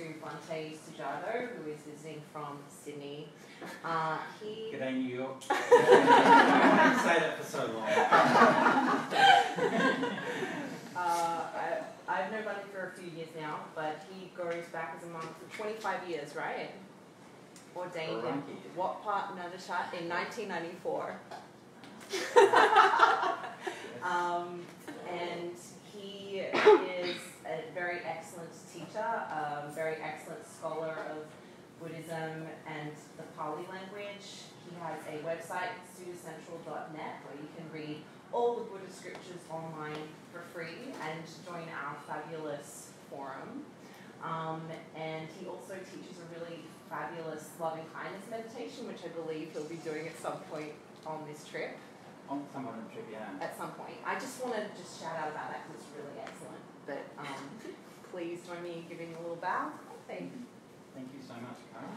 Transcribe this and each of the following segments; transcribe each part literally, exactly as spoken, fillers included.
to Bhante Sujato, who is visiting from Sydney. Uh, he... G'day, New York. I haven't say that for so long. uh, I, I've known Bhante for a few years now, but he goes back as a monk for twenty-five years, right? Ordained in what part, Nanashat? In nineteen ninety-four. um, and he is a very excellent teacher, a very excellent scholar of Buddhism and the Pali language. He has a website, studicentral dot net, where you can read all the Buddhist scriptures online for free and join our fabulous forum. Um, and he also teaches a really fabulous loving kindness meditation, which I believe he'll be doing at some point on this trip. On some on the trip, yeah. At some point. I just want to just shout out about that because it's really excellent. But um, please join me in giving a little bow. Thank you. Thank you so much, Cara.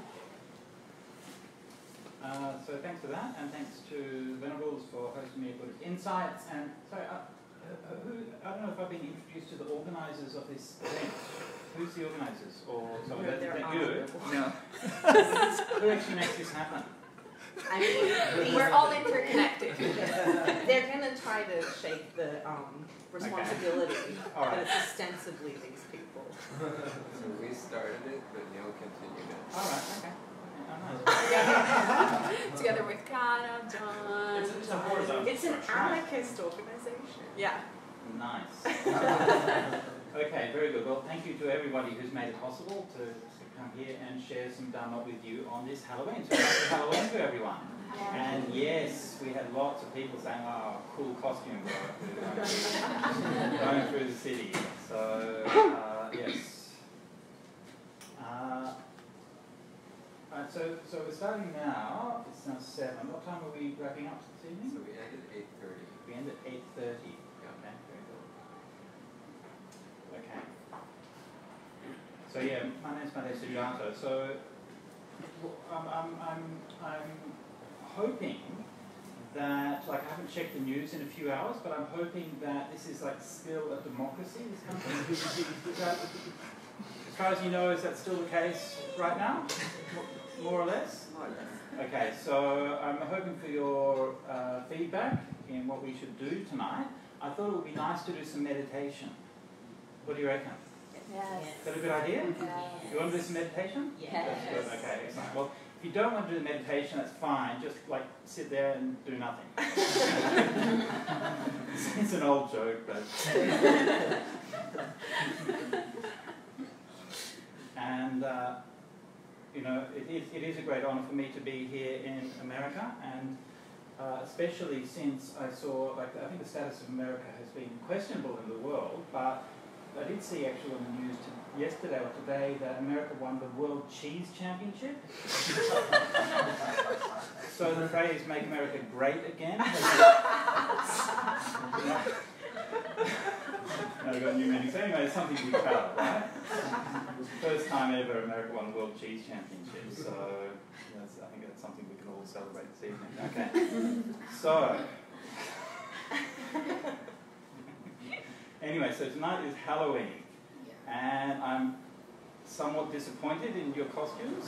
Uh, so thanks for that, and thanks to Venables for hosting me at Buddhist Insights. And sorry, uh, uh, who, I don't know if I've been introduced to the organisers of this event. Who's the organisers? Or so No, that, they're that you? No. Who actually makes this happen? I mean, we're all interconnected. They're going to try to shake the um, responsibility, okay. All right. but it's ostensibly these people. So we started it, but Neil continued it. All right, okay. Oh, nice. Together with Kana, John. It's, it's a horizontal. It's an right. anarchist organization. Yeah. Nice. Okay, very good. Well, thank you to everybody who's made it possible to, to come here and share some Dharma with you on this Halloween. So happy Halloween to everyone. And yes, we had lots of people saying, oh, cool costume going, going through the city. So, uh, yes. Uh, Right, so, so we're starting now. It's now seven. What time are we wrapping up this evening? So we end at eight thirty. We end at eight thirty. Yeah. Okay, very good. Okay. So yeah, my name's Bhante Sujato. So um, I'm, I'm, I'm hoping that, like, I haven't checked the news in a few hours, but I'm hoping that this is like still a democracy, this country. Is that, as far as you know, is that still the case right now? More or less? More or less. Okay, so I'm hoping for your uh, feedback in what we should do tonight. I thought it would be nice to do some meditation. What do you reckon? Yes. Is that a good idea? Yes. You want to do some meditation? Yes. That's good. Okay, excellent. Well, if you don't want to do the meditation, that's fine. Just like sit there and do nothing. It's an old joke, but... and... Uh, You know, it is, it is a great honour for me to be here in America, and uh, especially since I saw, like, I think the status of America has been questionable in the world, but I did see actually on the news to, yesterday or today that America won the World Cheese Championship. So the phrase, make America great again. I've got new meaning. So anyway, it's something to be proud of, right? It was the first time ever America won the World Cheese Championship, so that's, I think that's something we can all celebrate this evening. Okay, so anyway, so tonight is Halloween, and I'm somewhat disappointed in your costumes.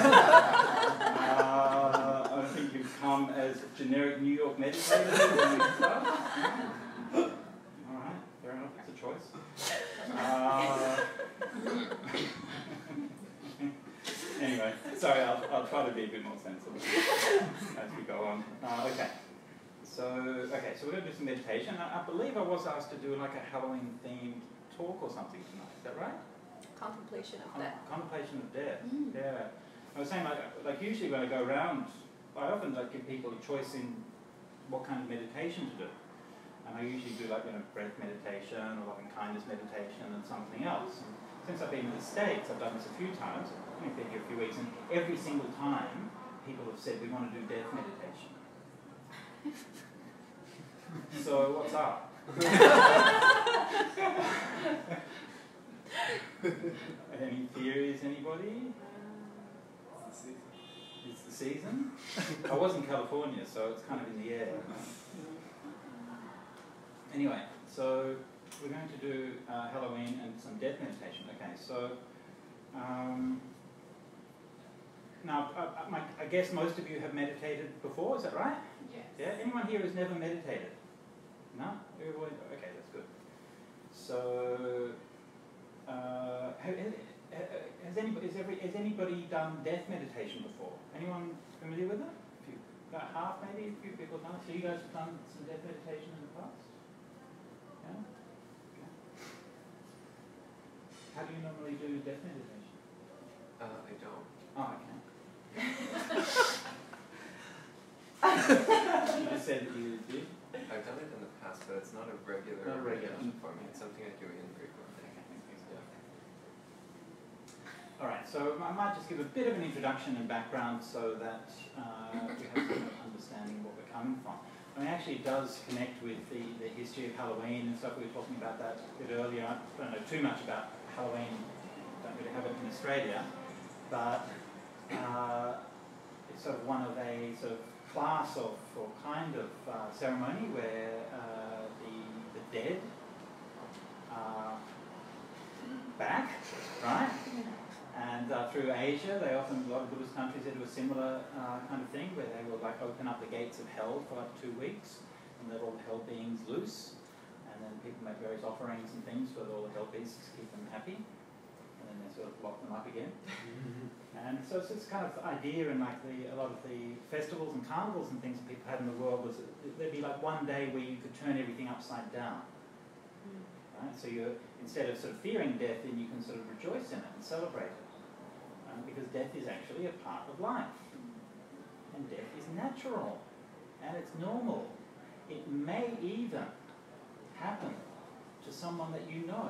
uh, I think you've come as generic New York meditators. Fair enough, it's a choice. Uh, anyway, sorry, I'll, I'll try to be a bit more sensible as we go on. Uh, okay, so okay, so we're going to do some meditation. I, I believe I was asked to do like a Halloween themed talk or something tonight. Is that right? Contemplation of Con death. Contemplation of death. Mm. Yeah. I was saying like like usually when I go around, I often like give people a choice in what kind of meditation to do. And I usually do like, you know, breath meditation or loving kindness meditation and something else. And since I've been in the States, I've done this a few times. I've been here a few weeks, and every single time people have said, we want to do death meditation. So what's up? Any theories, anybody? It's the season. It's the season? I was in California, so it's kind of in the air. Anyway, so we're going to do uh, Halloween and some death meditation. Okay, so Um, now, I, I, I guess most of you have meditated before, is that right? Yes. Yeah? Anyone here who's never meditated? No? Everyone? Okay, that's good. So, uh, have, has, anybody, has, every, has anybody done death meditation before? Anyone familiar with it? A few, about half maybe, a few people have done it. So you guys have done some death meditation in the past? Yeah? Okay. How do you normally do death meditation? Uh, I don't. Oh, okay. You just said that you did? I've done it in the past, but it's not a regular Not regular. meditation for me. It's something I do infrequently. Yeah. All right, so I might just give a bit of an introduction and background so that uh, we have some understanding of what we're coming from. I mean, actually it does connect with the, the history of Halloween and stuff. We were talking about that a bit earlier. I don't know too much about Halloween. Don't really have it in Australia. But uh, it's sort of one of a sort of class of, or kind of uh, ceremony where uh, the, the dead are back, right? And uh, through Asia, they often, a lot of Buddhist countries, they do a similar uh, kind of thing where they will like open up the gates of hell for like two weeks and let all the hell beings loose. And then people make various offerings and things for all the hell beings to keep them happy. And then they sort of lock them up again. And so it's this kind of idea in like the, a lot of the festivals and carnivals and things that people had in the world was that there'd be like one day where you could turn everything upside down. Right? So you're, instead of sort of fearing death, then you can sort of rejoice in it and celebrate it. Um, because death is actually a part of life. And death is natural. And it's normal. It may even happen to someone that you know.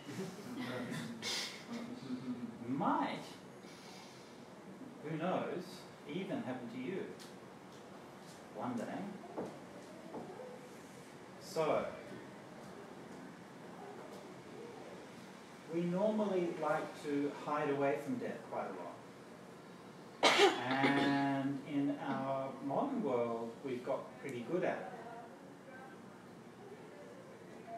Might, who knows, even happen to you one day. So, we normally like to hide away from death quite a lot. And in our modern world, we've got pretty good at it.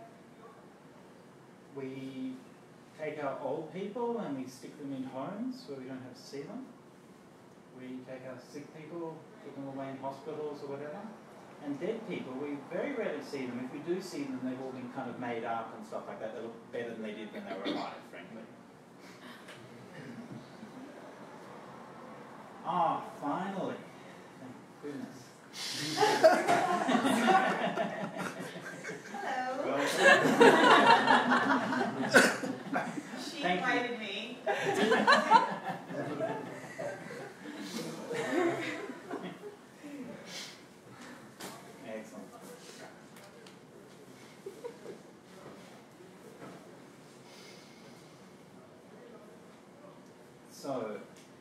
We take our old people and we stick them in homes where we don't have to see them. We take our sick people, put them away in hospitals or whatever. And dead people, we very rarely see them. If we do see them, they've all been kind of made up and stuff like that. They look better than they did when they were alive, frankly. Ah, finally. Thank goodness. Hello. She Thank invited you. me. Excellent. So,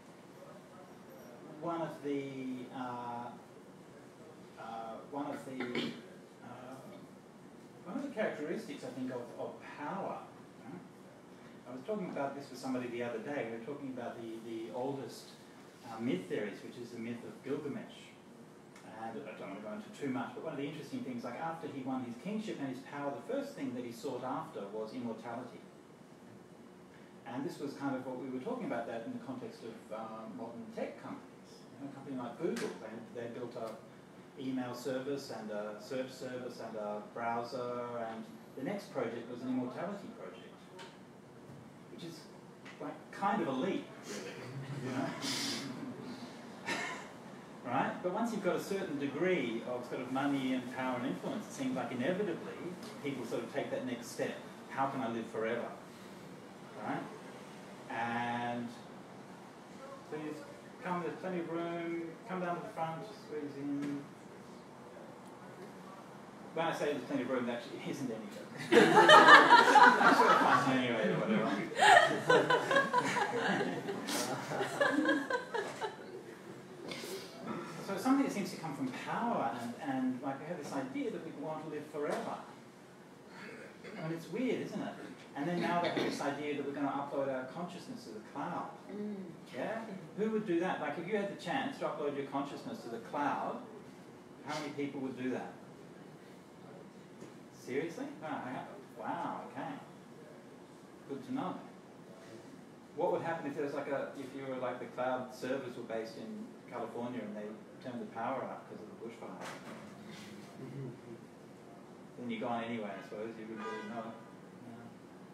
one of the uh, uh, one of the uh, one of the characteristics, I think, of, of power. Right? I was talking about this with somebody the other day. We were talking about the the oldest uh, myth theories, which is the myth of Gilgamesh. And I don't want to go into too much, but one of the interesting things, like after he won his kingship and his power, the first thing that he sought after was immortality. And this was kind of what we were talking about that in the context of uh, modern tech companies. You know, a company like Google, they, they built a email service and a search service and a browser, and the next project was an immortality project, which is like kind of a leap, really, you know? Right? But once you've got a certain degree of sort of money and power and influence, it seems like inevitably people sort of take that next step. How can I live forever? Right? And so you just come, there's plenty of room, come down to the front, squeeze in. When I say there's plenty of room, there actually isn't any room. I'm sure it's fine anyway, or whatever. So it's something that seems to come from power, and, and like we have this idea that we want to live forever. I mean, it's weird, isn't it? And then now they have this idea that we're going to upload our consciousness to the cloud. Mm. Yeah? Who would do that? Like if you had the chance to upload your consciousness to the cloud, how many people would do that? Seriously? Oh, wow, okay. Good to know. what would happen if there was like a, if you were like the cloud servers were based in California and they turned the power up because of the bushfire? Then you're gone anyway, I suppose, you wouldn't really know. Yeah.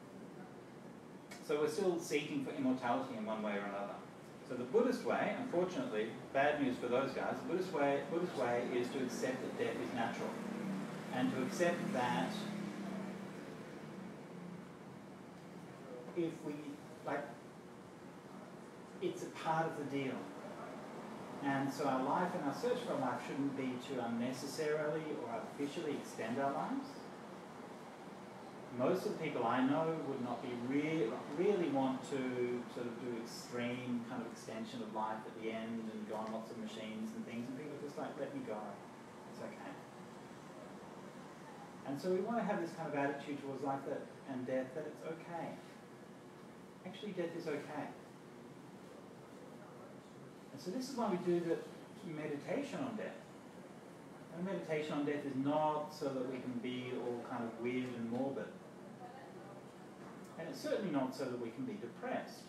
So we're still seeking for immortality in one way or another. So the Buddhist way, unfortunately, bad news for those guys, the Buddhist way, Buddhist way is to accept that death is natural. And to accept that if we, like, it's a part of the deal. And so our life and our search for life shouldn't be to unnecessarily or artificially extend our lives. Most of the people I know would not be re really want to sort of do extreme kind of extension of life at the end and go on lots of machines and things, and people are just like, let me go, it's okay. And so we want to have this kind of attitude towards life that, and death, that it's okay. Actually, death is okay. And so this is why we do the meditation on death. And meditation on death is not so that we can be all kind of weird and morbid. And it's certainly not so that we can be depressed.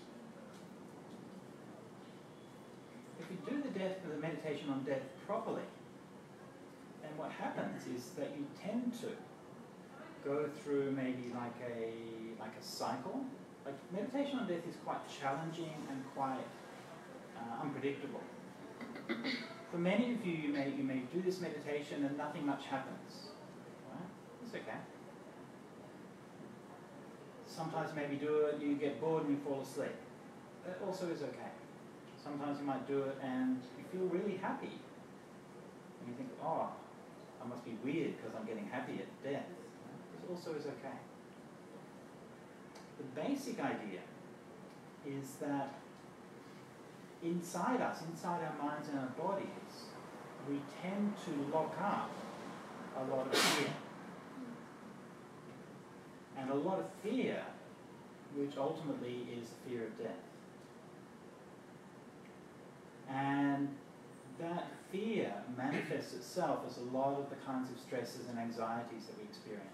If you do the death, the meditation on death properly, then what happens is that you tend to go through maybe like a like a cycle. Like meditation on death is quite challenging and quite uh, unpredictable. For many of you, you may you may do this meditation and nothing much happens. Right? It's okay. Sometimes maybe do it, you get bored and you fall asleep. That also is okay. Sometimes you might do it and you feel really happy. And you think, oh, I must be weird because I'm getting happy at death. This also is okay. The basic idea is that inside us, inside our minds and our bodies, we tend to lock up a lot of fear. And a lot of fear, which ultimately is fear of death. And that fear manifests itself as a lot of the kinds of stresses and anxieties that we experience.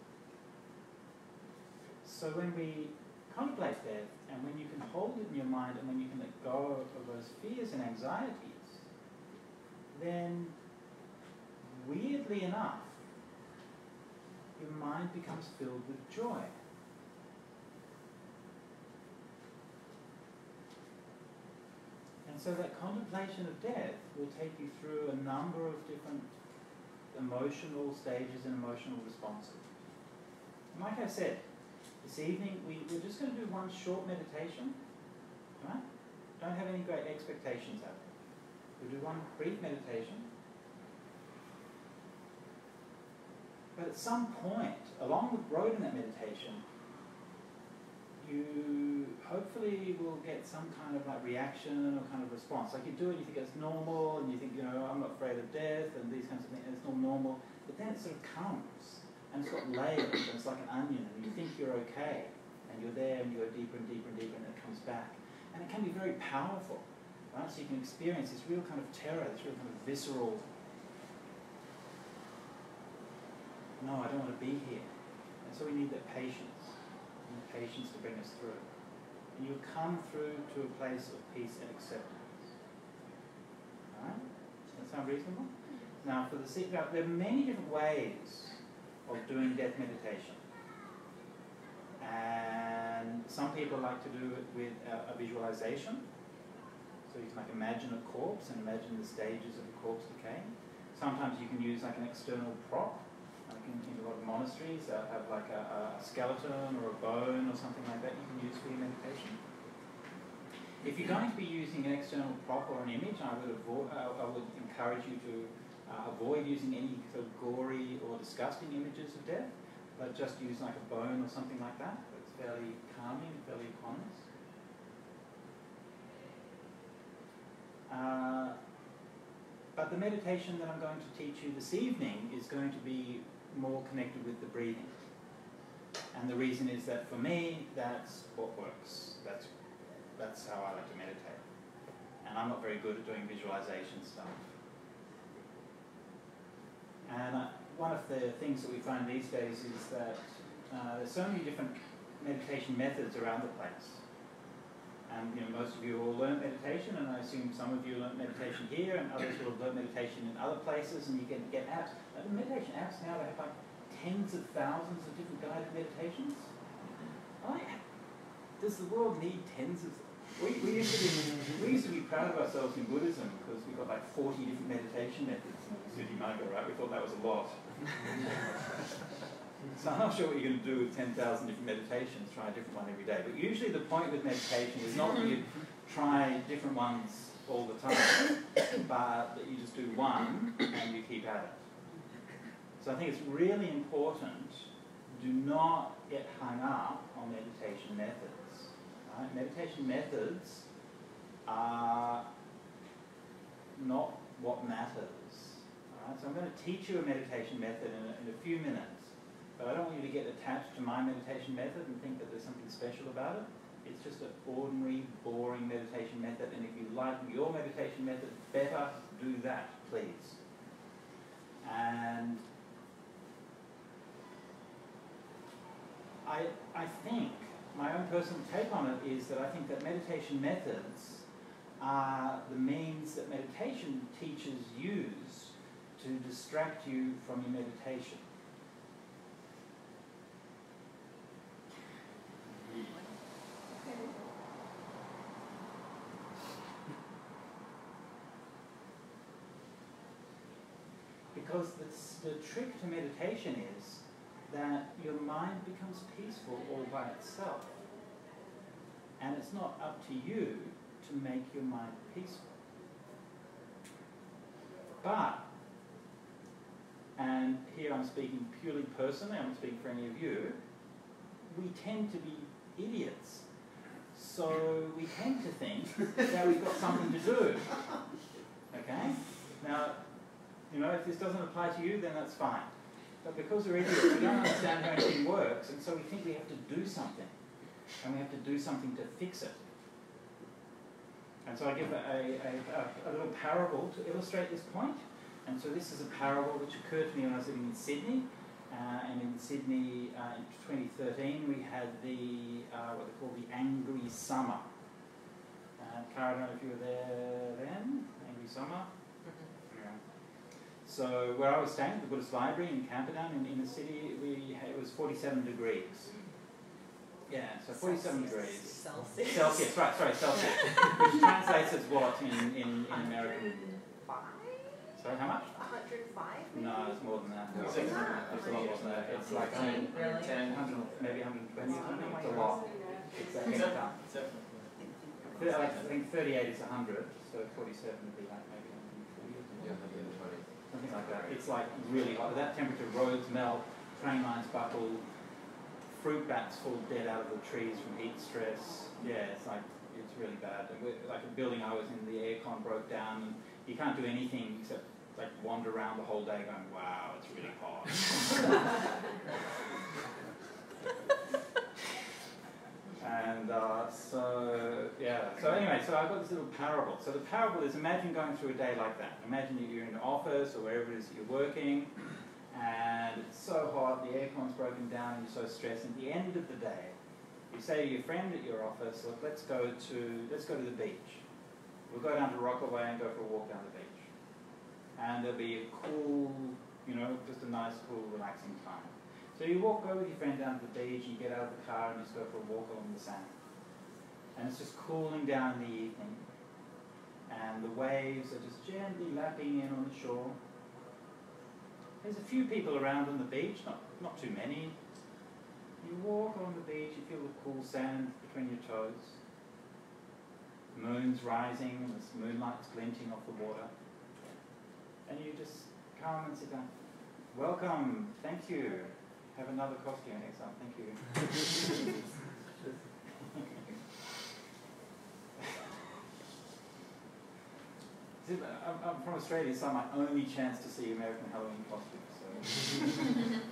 So when we contemplate death, and when you can hold it in your mind, and when you can let go of those fears and anxieties, then weirdly enough, your mind becomes filled with joy. And so that contemplation of death will take you through a number of different emotional stages and emotional responses. And like I said, this evening we, we're just going to do one short meditation. Right? Don't have any great expectations of it. We'll do one brief meditation. But at some point, along the road in that meditation, you hopefully will get some kind of like reaction or kind of response. Like you do it, you think it's normal, and you think, you know, I'm not afraid of death, and these kinds of things, and it's all normal. But then it sort of comes, and it's got layers, and it's like an onion, and you think you're okay, and you're there, and you go deeper and deeper and deeper, and it comes back. And it can be very powerful, right? So you can experience this real kind of terror, this real kind of visceral, no, I don't want to be here. And so we need that patience, and the patience to bring us through. And you'll come through to a place of peace and acceptance. All right? Does that sound reasonable? Now, for the now, there are many different ways of doing death meditation. And some people like to do it with a, a visualization. So you can like imagine a corpse and imagine the stages of the corpse decay. Sometimes you can use like an external prop. Like in, in a lot of monasteries, they'll have like a, a skeleton or a bone or something like that you can use for your meditation. If you're going to be using an external prop or an image, I would avoid, uh, I would encourage you to uh, avoid using any sort of gory or disgusting images of death, but just use like a bone or something like that. It's fairly calming, fairly equanimous. Uh, but the meditation that I'm going to teach you this evening is going to be more connected with the breathing. And the reason is that for me, that's what works. That's, that's how I like to meditate. And I'm not very good at doing visualization stuff. And uh, one of the things that we find these days is that uh, there's so many different meditation methods around the place. And you know, most of you all learn meditation, and I assume some of you learn meditation here, and others will learn meditation in other places, and you can get apps. Now, the meditation apps now, they have like tens of thousands of different guided meditations. Like, does the world need tens of... We, we, used to be, we used to be proud of ourselves in Buddhism because we got like forty different meditation methods in Sujimaga, right? We thought that was a lot. So I'm not sure what you're going to do with ten thousand different meditations, try a different one every day. But usually the point with meditation is not that you try different ones all the time, but that you just do one and you keep at it. So I think it's really important, do not get hung up on meditation methods. Right? Meditation methods are not what matters. Right? So I'm going to teach you a meditation method in a, in a few minutes. But I don't want you to get attached to my meditation method and think that there's something special about it. It's just an ordinary, boring meditation method, and if you like your meditation method better, do that, please. And I, I think, my own personal take on it is that I think that meditation methods are the means that meditation teachers use to distract you from your meditation. Because the, the trick to meditation is that your mind becomes peaceful all by itself. And it's not up to you to make your mind peaceful. But, and here I'm speaking purely personally, I'm not speaking for any of you, we tend to be idiots. So we tend to think that we've got something to do. Okay? Now, you know, if this doesn't apply to you, then that's fine. But because we're idiots, we don't understand how anything works, and so we think we have to do something. And we have to do something to fix it. And so I give a, a, a, a little parable to illustrate this point. And so this is a parable which occurred to me when I was living in Sydney. Uh, and in Sydney, uh, in twenty thirteen, we had the, uh, what they call the Angry Summer. Uh, Cara, I don't know if you were there then, Angry Summer. Yeah. So where I was staying at the Buddhist Library in Camperdown in, in the city, we had, it was forty-seven degrees. Yeah, so forty-seven degrees. Celsius. Celsius, right, sorry, Celsius. Which translates as what in, in, in American? Sorry, how much? one hundred five maybe? No, it's more than that. No, It's, it's it's a lot more than that. It's like Really? ten, one hundred, maybe one hundred twenty or something. It's a lot. It's a hectare. Like, I think thirty-eight is one hundred, so forty-seven would be like maybe one hundred forty or something. Yeah, one hundred twenty. Something like that. It's like really hot. At that temperature, roads melt, train lines buckle, fruit bats fall dead out of the trees from heat stress. Yeah, it's like, it's really bad. And we're, like a building I was in, the aircon broke down, and you can't do anything except like wander around the whole day going, wow, it's really hot. And uh, so, yeah, so anyway, so I've got this little parable. So the parable is, imagine going through a day like that. Imagine that you're in an office or wherever it is that you're working, and it's so hot, the aircon's broken down, and you're so stressed. And at the end of the day, you say to your friend at your office, look, let's go to, let's go to the beach. We'll go down to Rockaway and go for a walk down the beach. And there'll be a cool, you know, just a nice, cool, relaxing time. So you walk, go with your friend down to the beach, you get out of the car and just go for a walk along the sand. And it's just cooling down in the evening. And the waves are just gently lapping in on the shore. There's a few people around on the beach, not, not too many. You walk along the beach, you feel the cool sand between your toes. The moon's rising, and the moonlight's glinting off the water. And you just come and sit down. Welcome, thank you. Have another costume next time, thank you. See, I'm, I'm from Australia, so my only chance to see American Halloween costumes. So,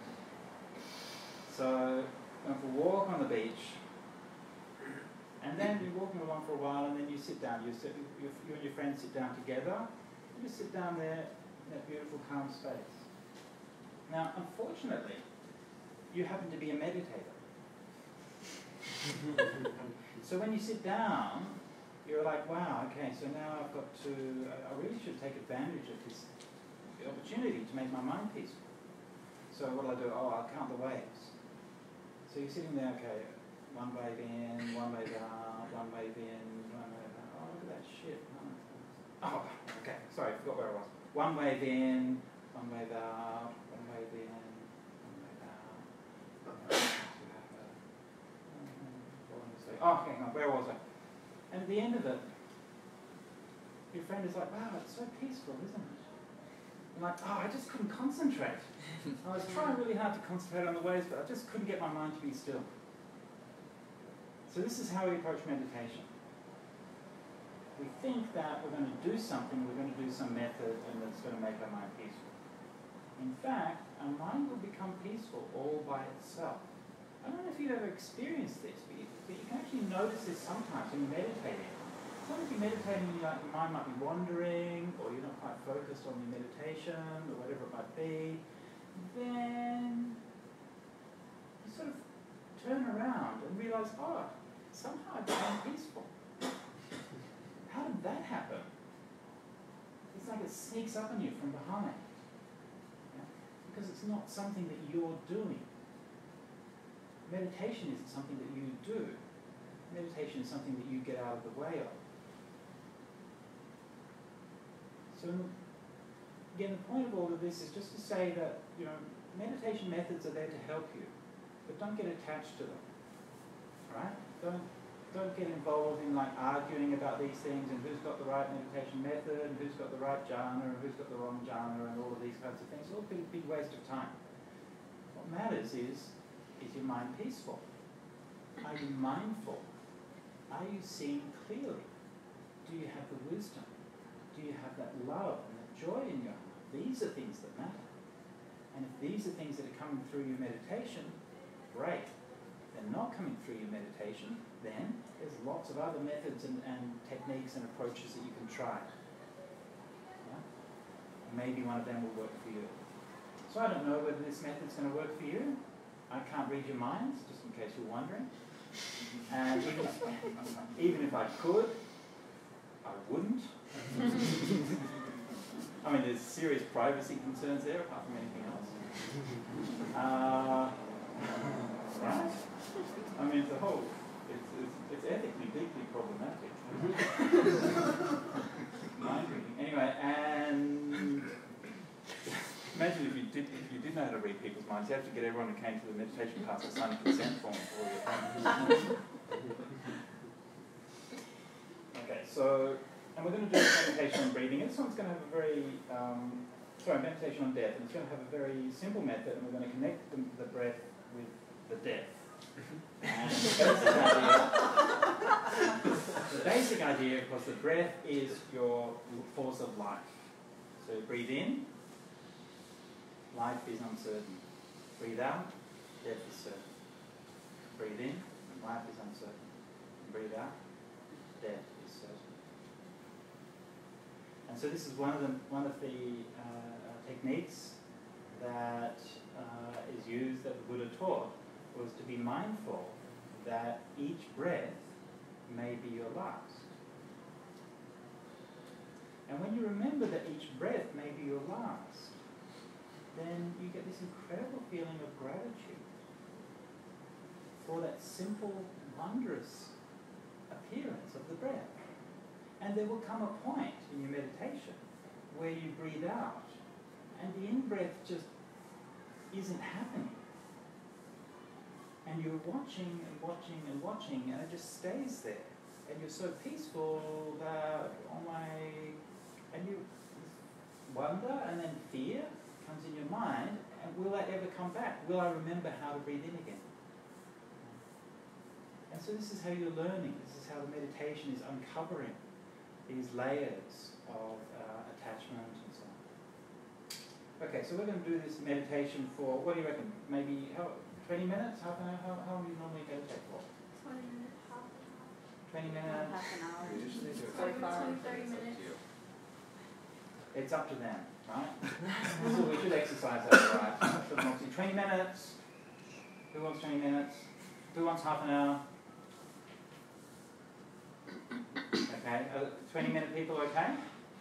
so going for a walk on the beach, and then you're walking along for a while, and then you sit down. You, sit, you, you and your friends sit down together. You just sit down there in that beautiful, calm space. Now, unfortunately, you happen to be a meditator. So when you sit down, you're like, wow, okay, so now I've got to, I really should take advantage of this opportunity to make my mind peaceful. So what do I do? Oh, I'll count the waves. So you're sitting there, okay, one wave in, one wave out, one wave in, one wave out. Oh, look at that shit. Oh, okay, sorry, I forgot where I was. One wave in, one wave out, one wave in, one wave out. Oh, okay, no, where was I? And at the end of it, your friend is like, wow, it's so peaceful, isn't it? I'm like, oh, I just couldn't concentrate. I was trying really hard to concentrate on the waves, but I just couldn't get my mind to be still. So this is how we approach meditation. We think that we're going to do something, we're going to do some method, and that's going to make our mind peaceful. In fact, our mind will become peaceful all by itself. I don't know if you've ever experienced this, but you, but you can actually notice this sometimes when you're meditating. Sometimes you're meditating and your mind might be wandering, or you're not quite focused on your meditation, or whatever it might be. Then you sort of turn around and realize, oh, somehow I became peaceful. How did that happen? It's like it sneaks up on you from behind. Yeah? Because it's not something that you're doing. Meditation isn't something that you do. Meditation is something that you get out of the way of. So, again, the point of all of this is just to say that, you know, meditation methods are there to help you, but don't get attached to them, right? Don't, don't get involved in like arguing about these things and who's got the right meditation method and who's got the right jhana and who's got the wrong jhana and all of these kinds of things. It's all a big, big waste of time. What matters is, is your mind peaceful? Are you mindful? Are you seeing clearly? Do you have the wisdom? Do you have that love and that joy in your heart? These are things that matter. And if these are things that are coming through your meditation, great. If they're not coming through your meditation, then there's lots of other methods and, and techniques and approaches that you can try. Yeah? Maybe one of them will work for you. So I don't know whether this method's going to work for you. I can't read your minds, just in case you're wondering. And even if, even if I could, I wouldn't. I mean, there's serious privacy concerns there, apart from anything else. Uh, right? I mean, it's a whole, it's, it's, it's ethically deeply problematic. Mind reading. Anyway, and imagine if you did if you did know how to read people's minds, you have to get everyone who came to the meditation class to sign a consent form for your friends. Okay, so, and we're going to do meditation on breathing. This one's going to have a very, um, sorry, meditation on death, and it's going to have a very simple method, and we're going to connect the, the breath with the death. And the basic idea, the basic idea, of course, the breath is your force of life. So breathe in, life is uncertain. Breathe out, death is certain. Breathe in, life is uncertain. Breathe out, death is certain. And so this is one of the one of the uh, techniques that uh, is used that the Buddha taught, was to be mindful that each breath may be your last. And when you remember that each breath may be your last, then you get this incredible feeling of gratitude for that simple, wondrous appearance of the breath. And there will come a point in your meditation where you breathe out and the in-breath just isn't happening. And you're watching and watching and watching, and it just stays there. And you're so peaceful that, oh my, and you wonder, and then fear comes in your mind, and will that ever come back? Will I remember how to breathe in again? And so this is how you're learning. This is how the meditation is uncovering these layers of uh, attachment and so on. Okay, so we're going to do this meditation for, what do you reckon, maybe how, twenty minutes, half an hour? How, how long do you normally meditate for? twenty minutes, half an hour. twenty minutes? Half an hour. We usually do forty-five. thirty minutes. It's up to them, right? So we should exercise that, right? So twenty minutes. Who wants twenty minutes? Who wants half an hour? Okay, are twenty minute people okay?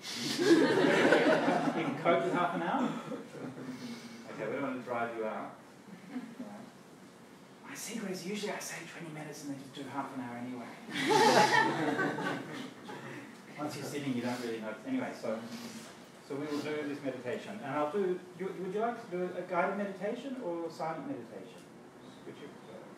You can cope with half an hour? Okay, we don't want to drive you out. Right. My secret is usually I say twenty minutes and they just do half an hour anyway. Once you're sitting, you don't really notice. Anyway, so so we will do this meditation. And I'll do, you, would you like to do a guided meditation or silent meditation? Which you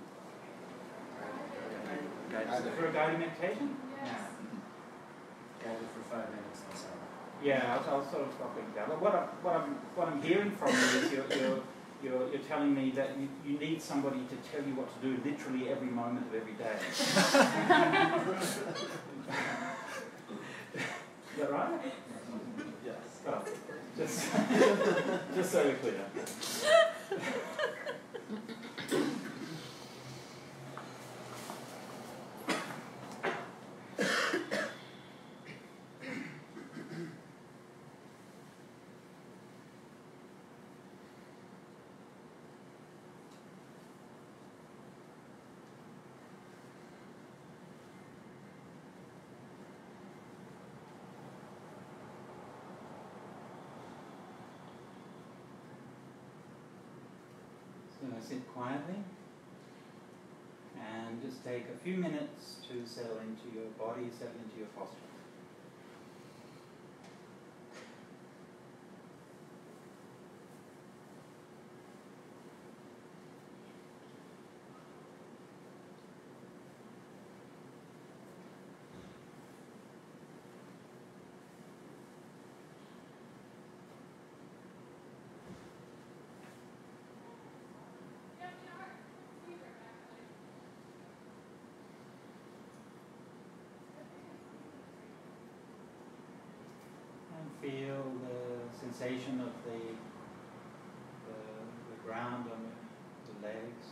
prefer? Guided. For a guided meditation? Yes. Yeah. Guided for five minutes and so on. Yeah, I'll, I'll sort of stop it down. But what, I, what, I'm, what I'm hearing from you is you're, you're, you're, you're telling me that you, you need somebody to tell you what to do literally every moment of every day. Is that right? Yes. Oh, just, just so we're clear. So sit quietly and just take a few minutes to settle into your body, settle into your posture. Feel the sensation of the, the, the ground on the legs.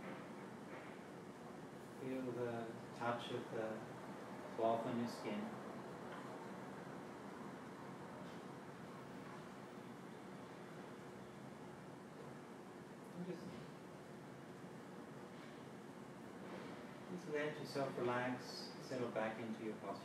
Feel the touch of the cloth on your skin. And just, just let yourself relax, settle back into your posture.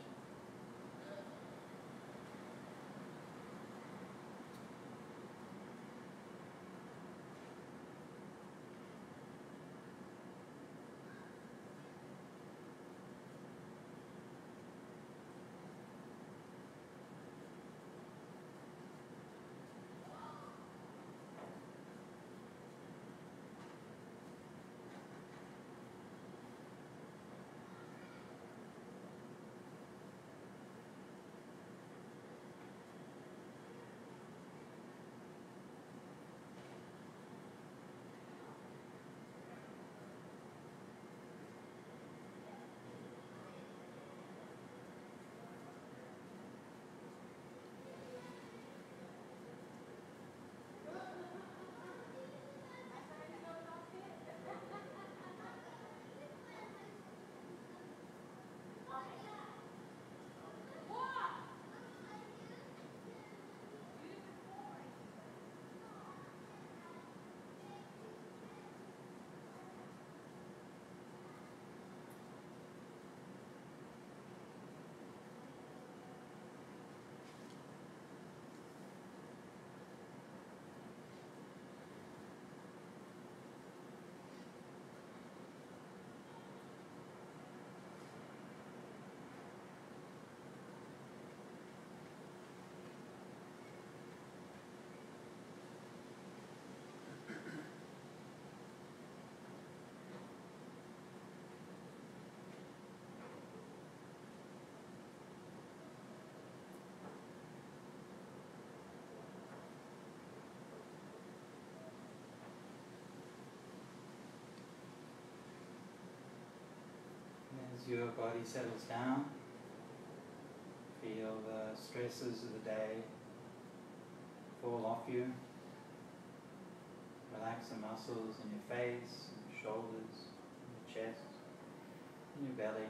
As your body settles down, feel the stresses of the day fall off you. Relax the muscles in your face, in your shoulders, in your chest, in your belly.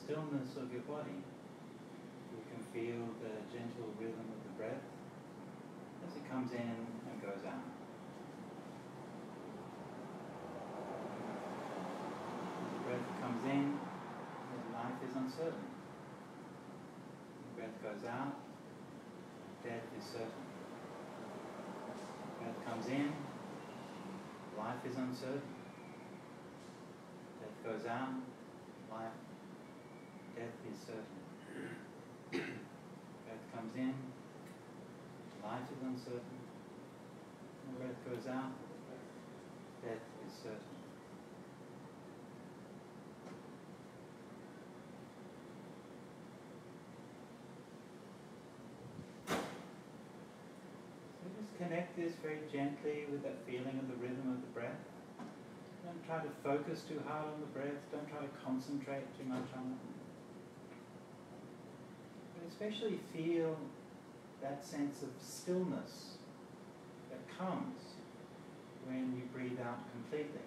stillness of your body. You can feel the gentle rhythm of the breath as it comes in and goes out. The breath comes in, life is uncertain. The breath goes out, death is certain. The breath comes in, life is uncertain. Death goes out, life, death is certain. Breath comes in, life is uncertain. And breath goes out, death is certain. So just connect this very gently with that feeling of the rhythm of the breath. Don't try to focus too hard on the breath. Don't try to concentrate too much on it. But especially feel that sense of stillness that comes when you breathe out completely.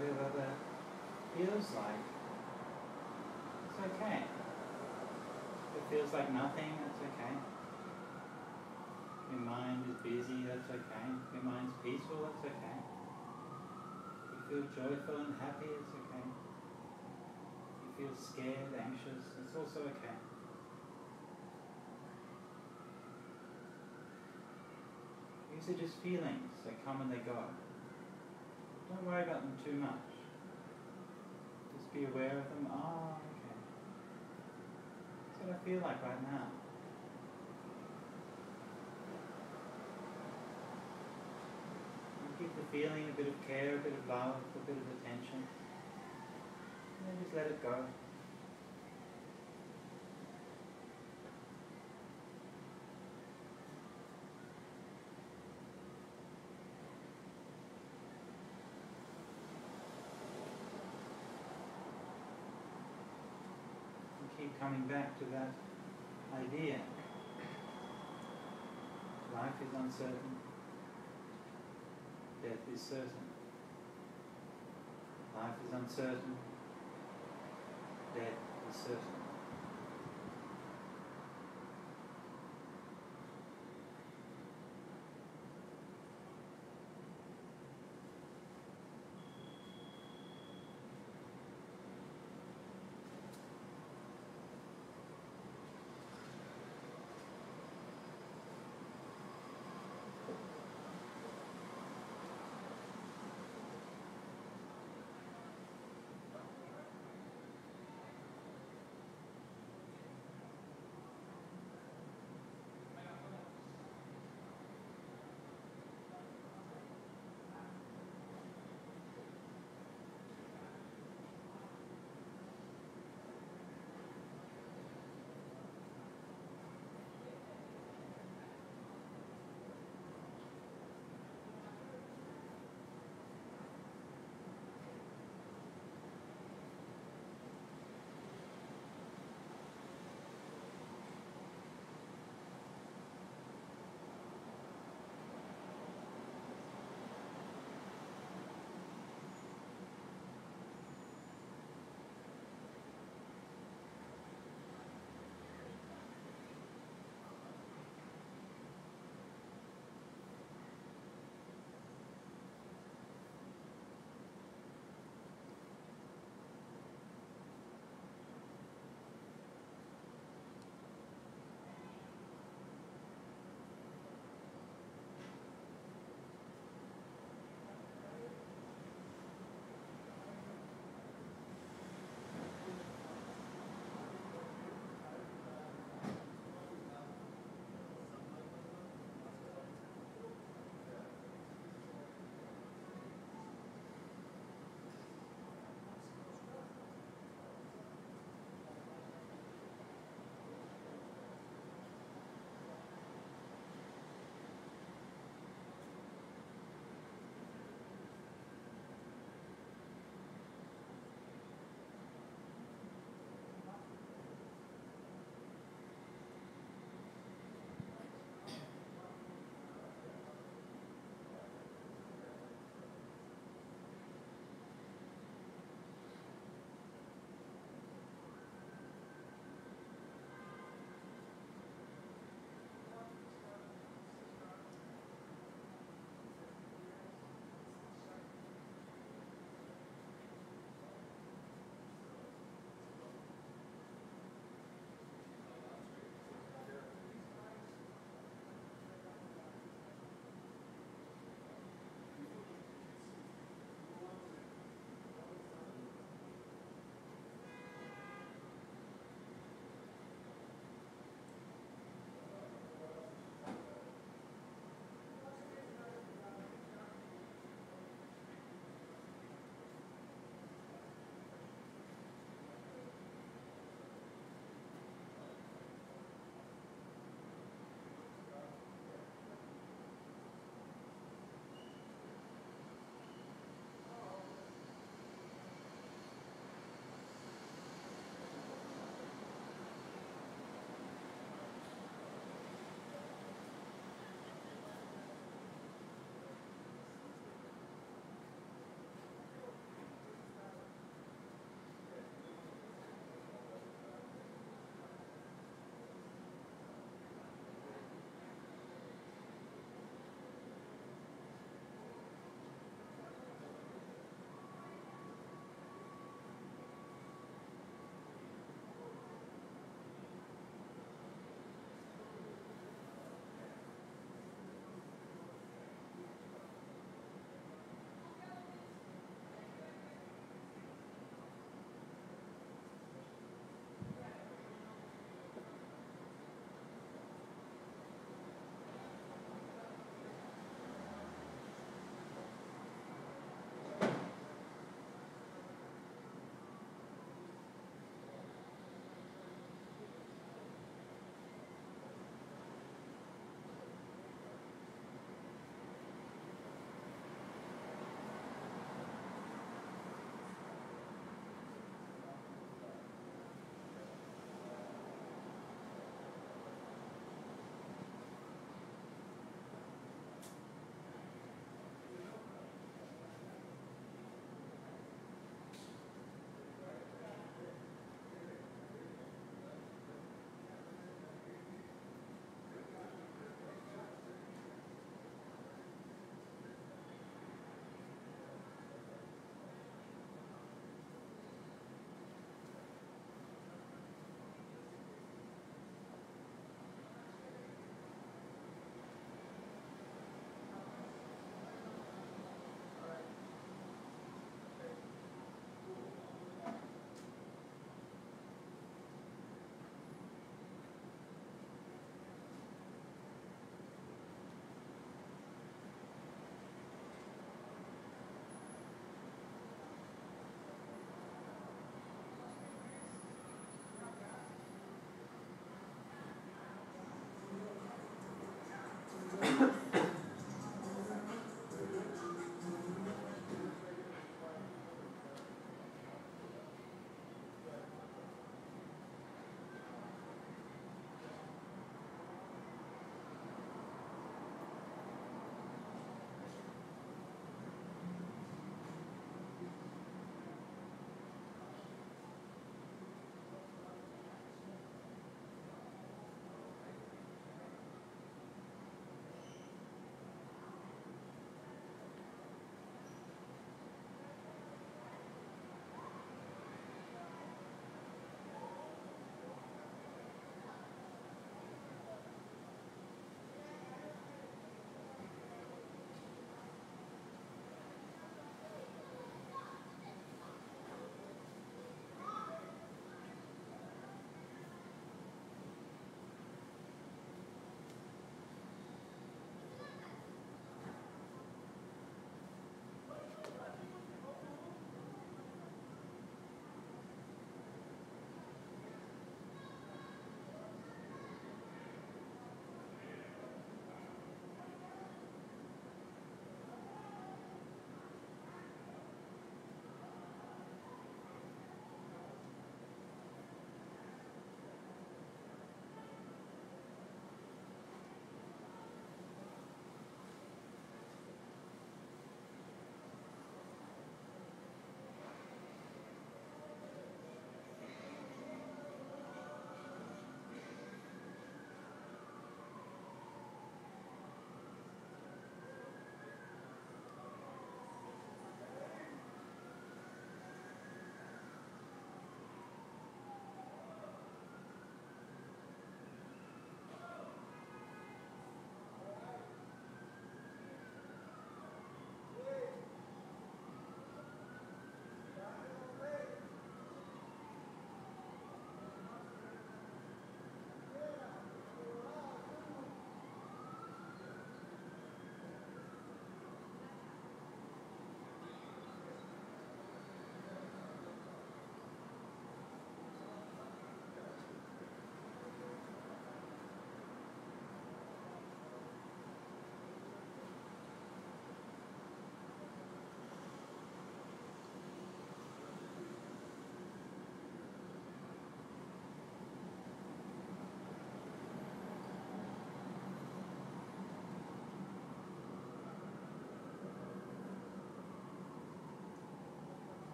whatever that feels like, it's okay. If it feels like nothing, that's okay. If your mind is busy, that's okay. If your mind's peaceful, that's okay. If you feel joyful and happy, it's okay. If you feel scared, anxious, it's also okay. These are just feelings. They come and they go. Don't worry about them too much. Just be aware of them. Oh, okay. That's what I feel like right now. And give the feeling a bit of care, a bit of love, a bit of attention. And then just let it go. Keep coming back to that idea. Life is uncertain. Death is certain. Life is uncertain. Death is certain.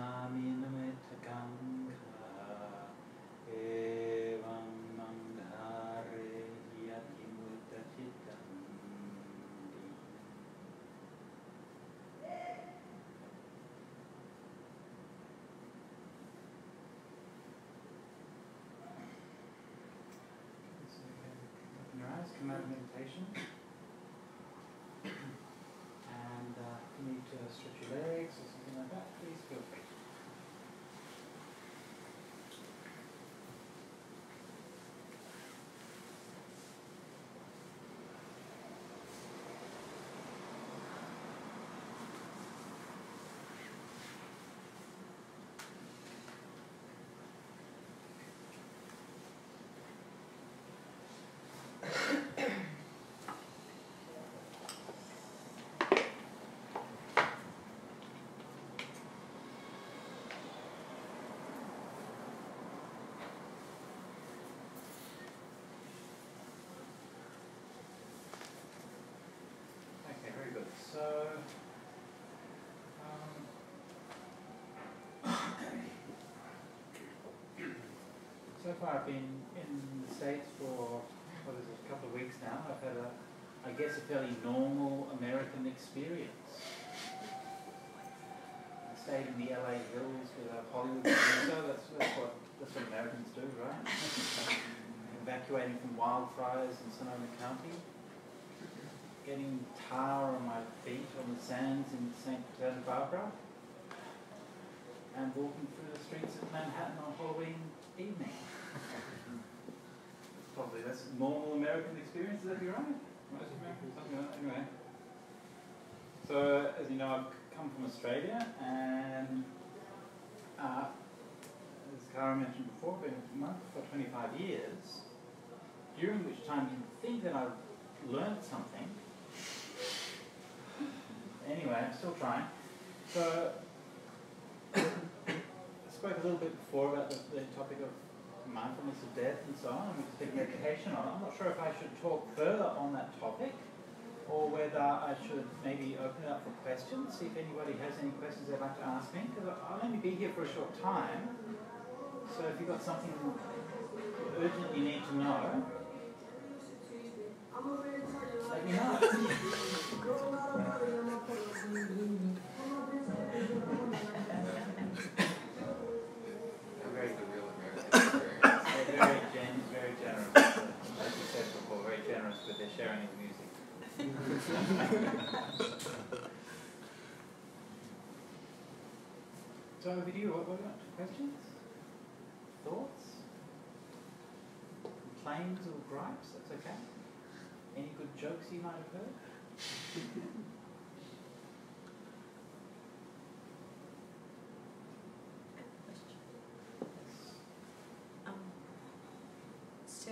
Nami Namitta Ganga Evam Manghare Yati Mutta Chittam. Open your eyes, come out of meditation. And uh, if you need to stretch your legs or something like that, please feel free. Okay, very good. So, um, so far I've been in the States for, what is it, a couple of weeks now. I've had a, I guess, a fairly normal American experience. I stayed in the L A hills with a Hollywood producer. That's, that's what that's what Americans do, right? Evacuating from wildfires in Sonoma County. Getting tar on my feet on the sands in Saint Santa Barbara, and walking through the streets of Manhattan on Halloween evening. Probably that's a normal American experience, is that be right? Most Americans, something like that, anyway. So, as you know, I've come from Australia, and uh, as Kara mentioned before, I've been a monk for twenty-five years, during which time you'd think that I've learned something. Anyway, I'm still trying. So, I spoke a little bit before about the, the topic of mindfulness of death and so on, and we took meditation on it. I'm not sure if I should talk further on that topic, or whether I should maybe open it up for questions, see if anybody has any questions they'd like to ask me, because I'll only be here for a short time. So if you've got something urgent you need to know, let me know. Very the real American experience. They're very, gen very generous, as you said before, very generous with their sharing of music. So over to you, what, what about questions? Thoughts? Complaints or gripes, that's okay. Any good jokes you might have heard? Um, so,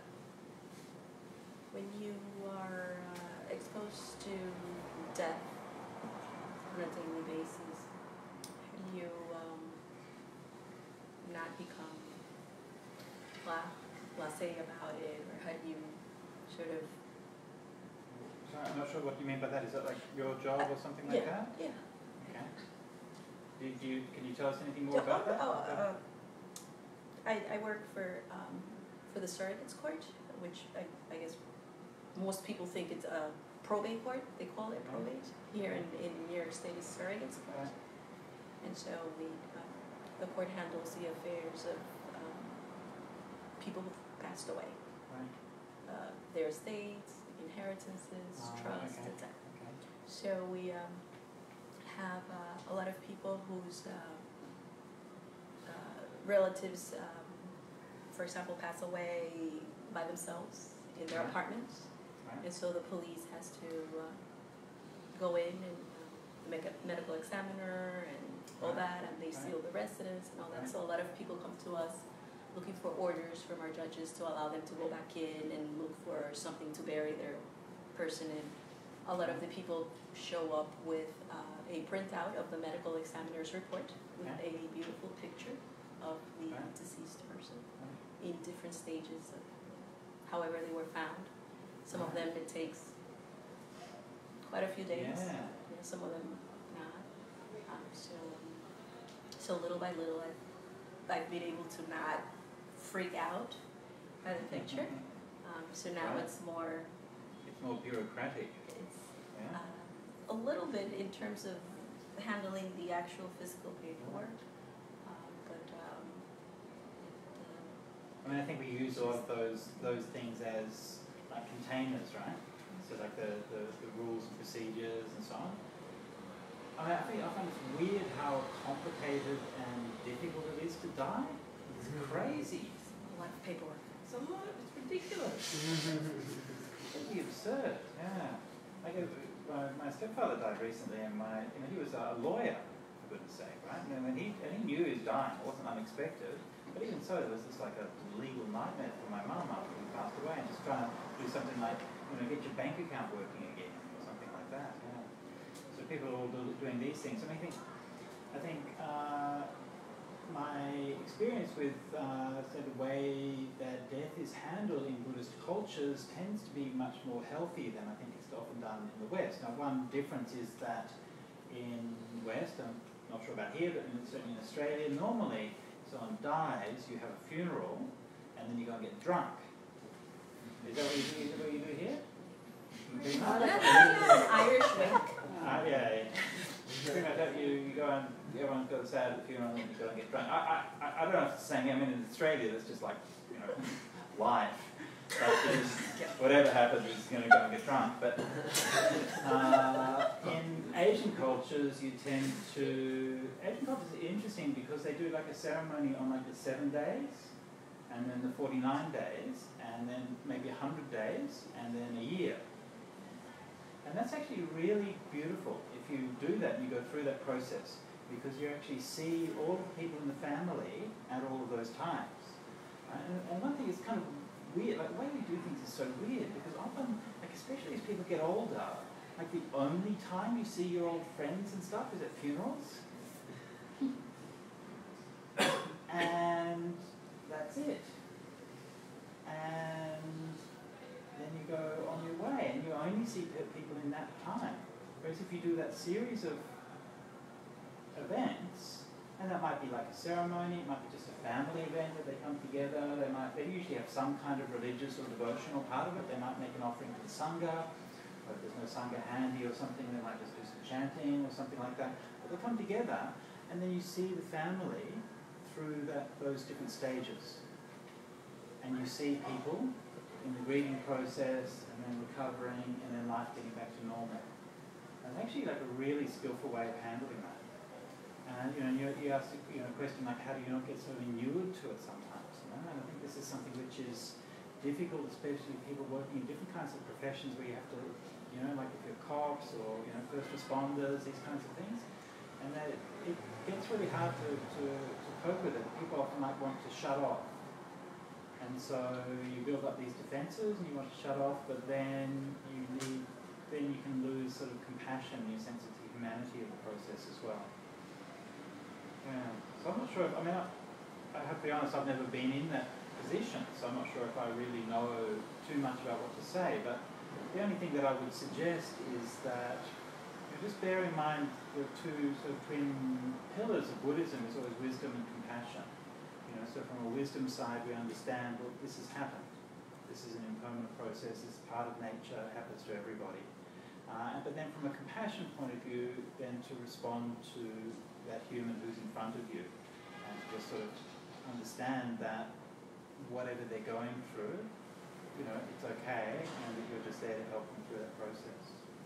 when you are uh, exposed to death on a daily basis, how do you um, not become bla- blasé about it, or how do you sort of... Sorry, I'm not sure what you mean by that. Is that like your job or something like yeah, that? Yeah. Okay. Do, do you, can you tell us anything more Yeah, about oh, that? oh, uh, I, I work for um, for the surrogates court, which I, I guess most people think it's a probate court. They call it probate. Here in, in New York State, it's surrogates court. Right. And so we, uh, the court handles the affairs of um, people who passed away. Right. Uh, their estates, inheritances, Ah, trusts, okay. et cetera. Okay. So we um, have uh, a lot of people whose uh, uh, relatives, um, for example, pass away by themselves in their Right. apartments. Right. And so the police has to uh, go in and uh, make a medical examiner and all Right. that, and they Right. seal the residence and all that. Right. So a lot of people come to us looking for orders from our judges to allow them to go back in and look for something to bury their person in. A lot of the people show up with uh, a printout of the medical examiner's report with Okay. a beautiful picture of the Right. deceased person Right. in different stages of however they were found. Some of them it takes quite a few days. Yeah. Yeah, some of them not. Um, so, um, so little by little, I've, I've been able to not freak out by the picture. Um, so now Right. it's more, It's more bureaucratic. it's Yeah. uh, a little bit in terms of handling the actual physical paperwork. Um, but um, I mean, I think we use all of those those things as like containers, right? So like the, the, the rules and procedures and so on. I mean, I think I find it's weird how complicated and difficult it is to die. It's crazy. a lot of paperwork. It's a lot. It's ridiculous. It's really absurd. Yeah. Like uh, my, my stepfather died recently, and my you know he was a lawyer, for goodness sake, right? And when he and he knew he was dying, it wasn't unexpected. But even so, it was just like a legal nightmare for my mum after he passed away, and just trying to do something like you know get your bank account working again or something like that. Yeah. So people are all do, doing these things. And I think I think. Uh, My experience with uh, so the way that death is handled in Buddhist cultures tends to be much more healthy than I think it's often done in the West. Now, one difference is that in the West, I'm not sure about here, but in, certainly in Australia, normally someone dies, you have a funeral, and then you go and get drunk. Is that what you do, is that what you do here? Pretty much. An Irish wink. Uh, yeah, yeah. Pretty much that you, you go and everyone's got a sad at the funeral and then you go and get drunk. I, I, I don't know if it's the same. I mean, in Australia, that's just like, you know, life. But it's, whatever happens, you're just going to go and get drunk. But uh, in Asian cultures, you tend to... Asian cultures are interesting because they do like a ceremony on like the seven days, and then the forty-nine days, and then maybe one hundred days, and then a year. And that's actually really beautiful if you do that and you go through that process, because you actually see all the people in the family at all of those times. Right? And, and one thing is kind of weird, like the way we do things is so weird, because often, like especially as people get older, like the only time you see your old friends and stuff is at funerals. And that's it. And then you go on your way, and you only see people in that time. Whereas if you do that series of events, and that might be like a ceremony, it might be just a family event that they come together, they might, they usually have some kind of religious or devotional part of it, they might make an offering to the Sangha, or if there's no Sangha handy or something, they might just do some chanting or something like that. But they come together, and then you see the family through that, those different stages. And you see people in the grieving process, and then recovering, and then life getting back to normal. And it's actually like a really skillful way of handling that. And you know, you, you ask you know, a question like, how do you not get sort of inured to it sometimes? You know? And I think this is something which is difficult, especially people working in different kinds of professions where you have to, you know, like if you're cops or you know, first responders, these kinds of things. And that it, it gets really hard to, to, to cope with it. People often might want to shut off. And so you build up these defences and you want to shut off, but then you need, then you can lose sort of compassion, your sense of the humanity of the process as well. Yeah. So I'm not sure if, I mean, I, I have to be honest, I've never been in that position, so I'm not sure if I really know too much about what to say, but the only thing that I would suggest is that you know, just bear in mind the two sort of twin pillars of Buddhism is always wisdom and compassion. You know, so from a wisdom side, we understand, well, this has happened. This is an impermanent process, it's part of nature, it happens to everybody. Uh, but then from a compassion point of view, then to respond to that human who's in front of you, and to just sort of understand that whatever they're going through, you know, it's okay, and that you're just there to help them through that process.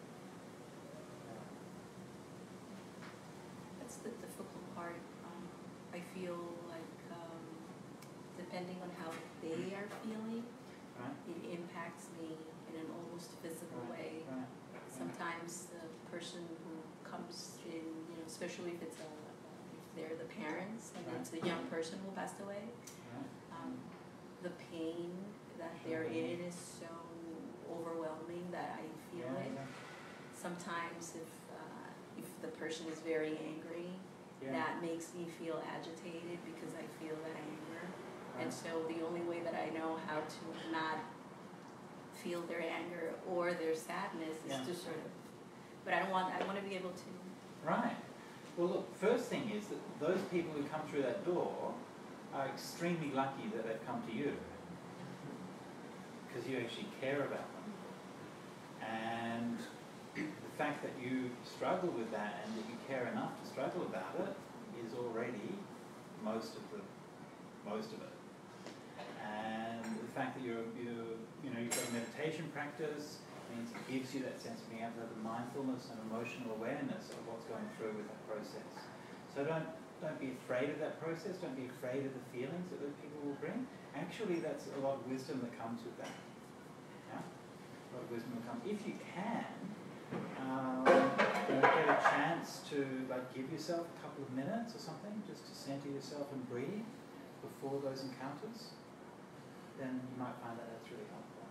That's the difficult part. Um, I feel like um, depending on how they are feeling, Right? it impacts me in an almost physical way. Right. Sometimes the person who comes in, you know, especially if it's a, if they're the parents and it's a young person who passed away, Right. um, the pain that they're in is so overwhelming that I feel Yeah, it. yeah. Sometimes if uh, if the person is very angry, Yeah. that makes me feel agitated because I feel that anger. And Right. so the only way that I know how to not feel their anger or their sadness is Yeah. to sort of, but I don't want, I want to be able to. Right. Well, look, first thing is that those people who come through that door are extremely lucky that they've come to you, because you actually care about them. And the fact that you struggle with that and that you care enough to struggle about it is already most of the most of it. And the fact that you're, you you know you've got a meditation practice means it gives you that sense of being able to have the mindfulness and emotional awareness of what's going through with that process. So don't don't be afraid of that process. Don't be afraid of the feelings that those people will bring. Actually, that's a lot of wisdom that comes with that. Yeah, a lot of wisdom that comes. If you can, um, you know, get a chance to like give yourself a couple of minutes or something, just to center yourself and breathe before those encounters, then you might find that that's really helpful.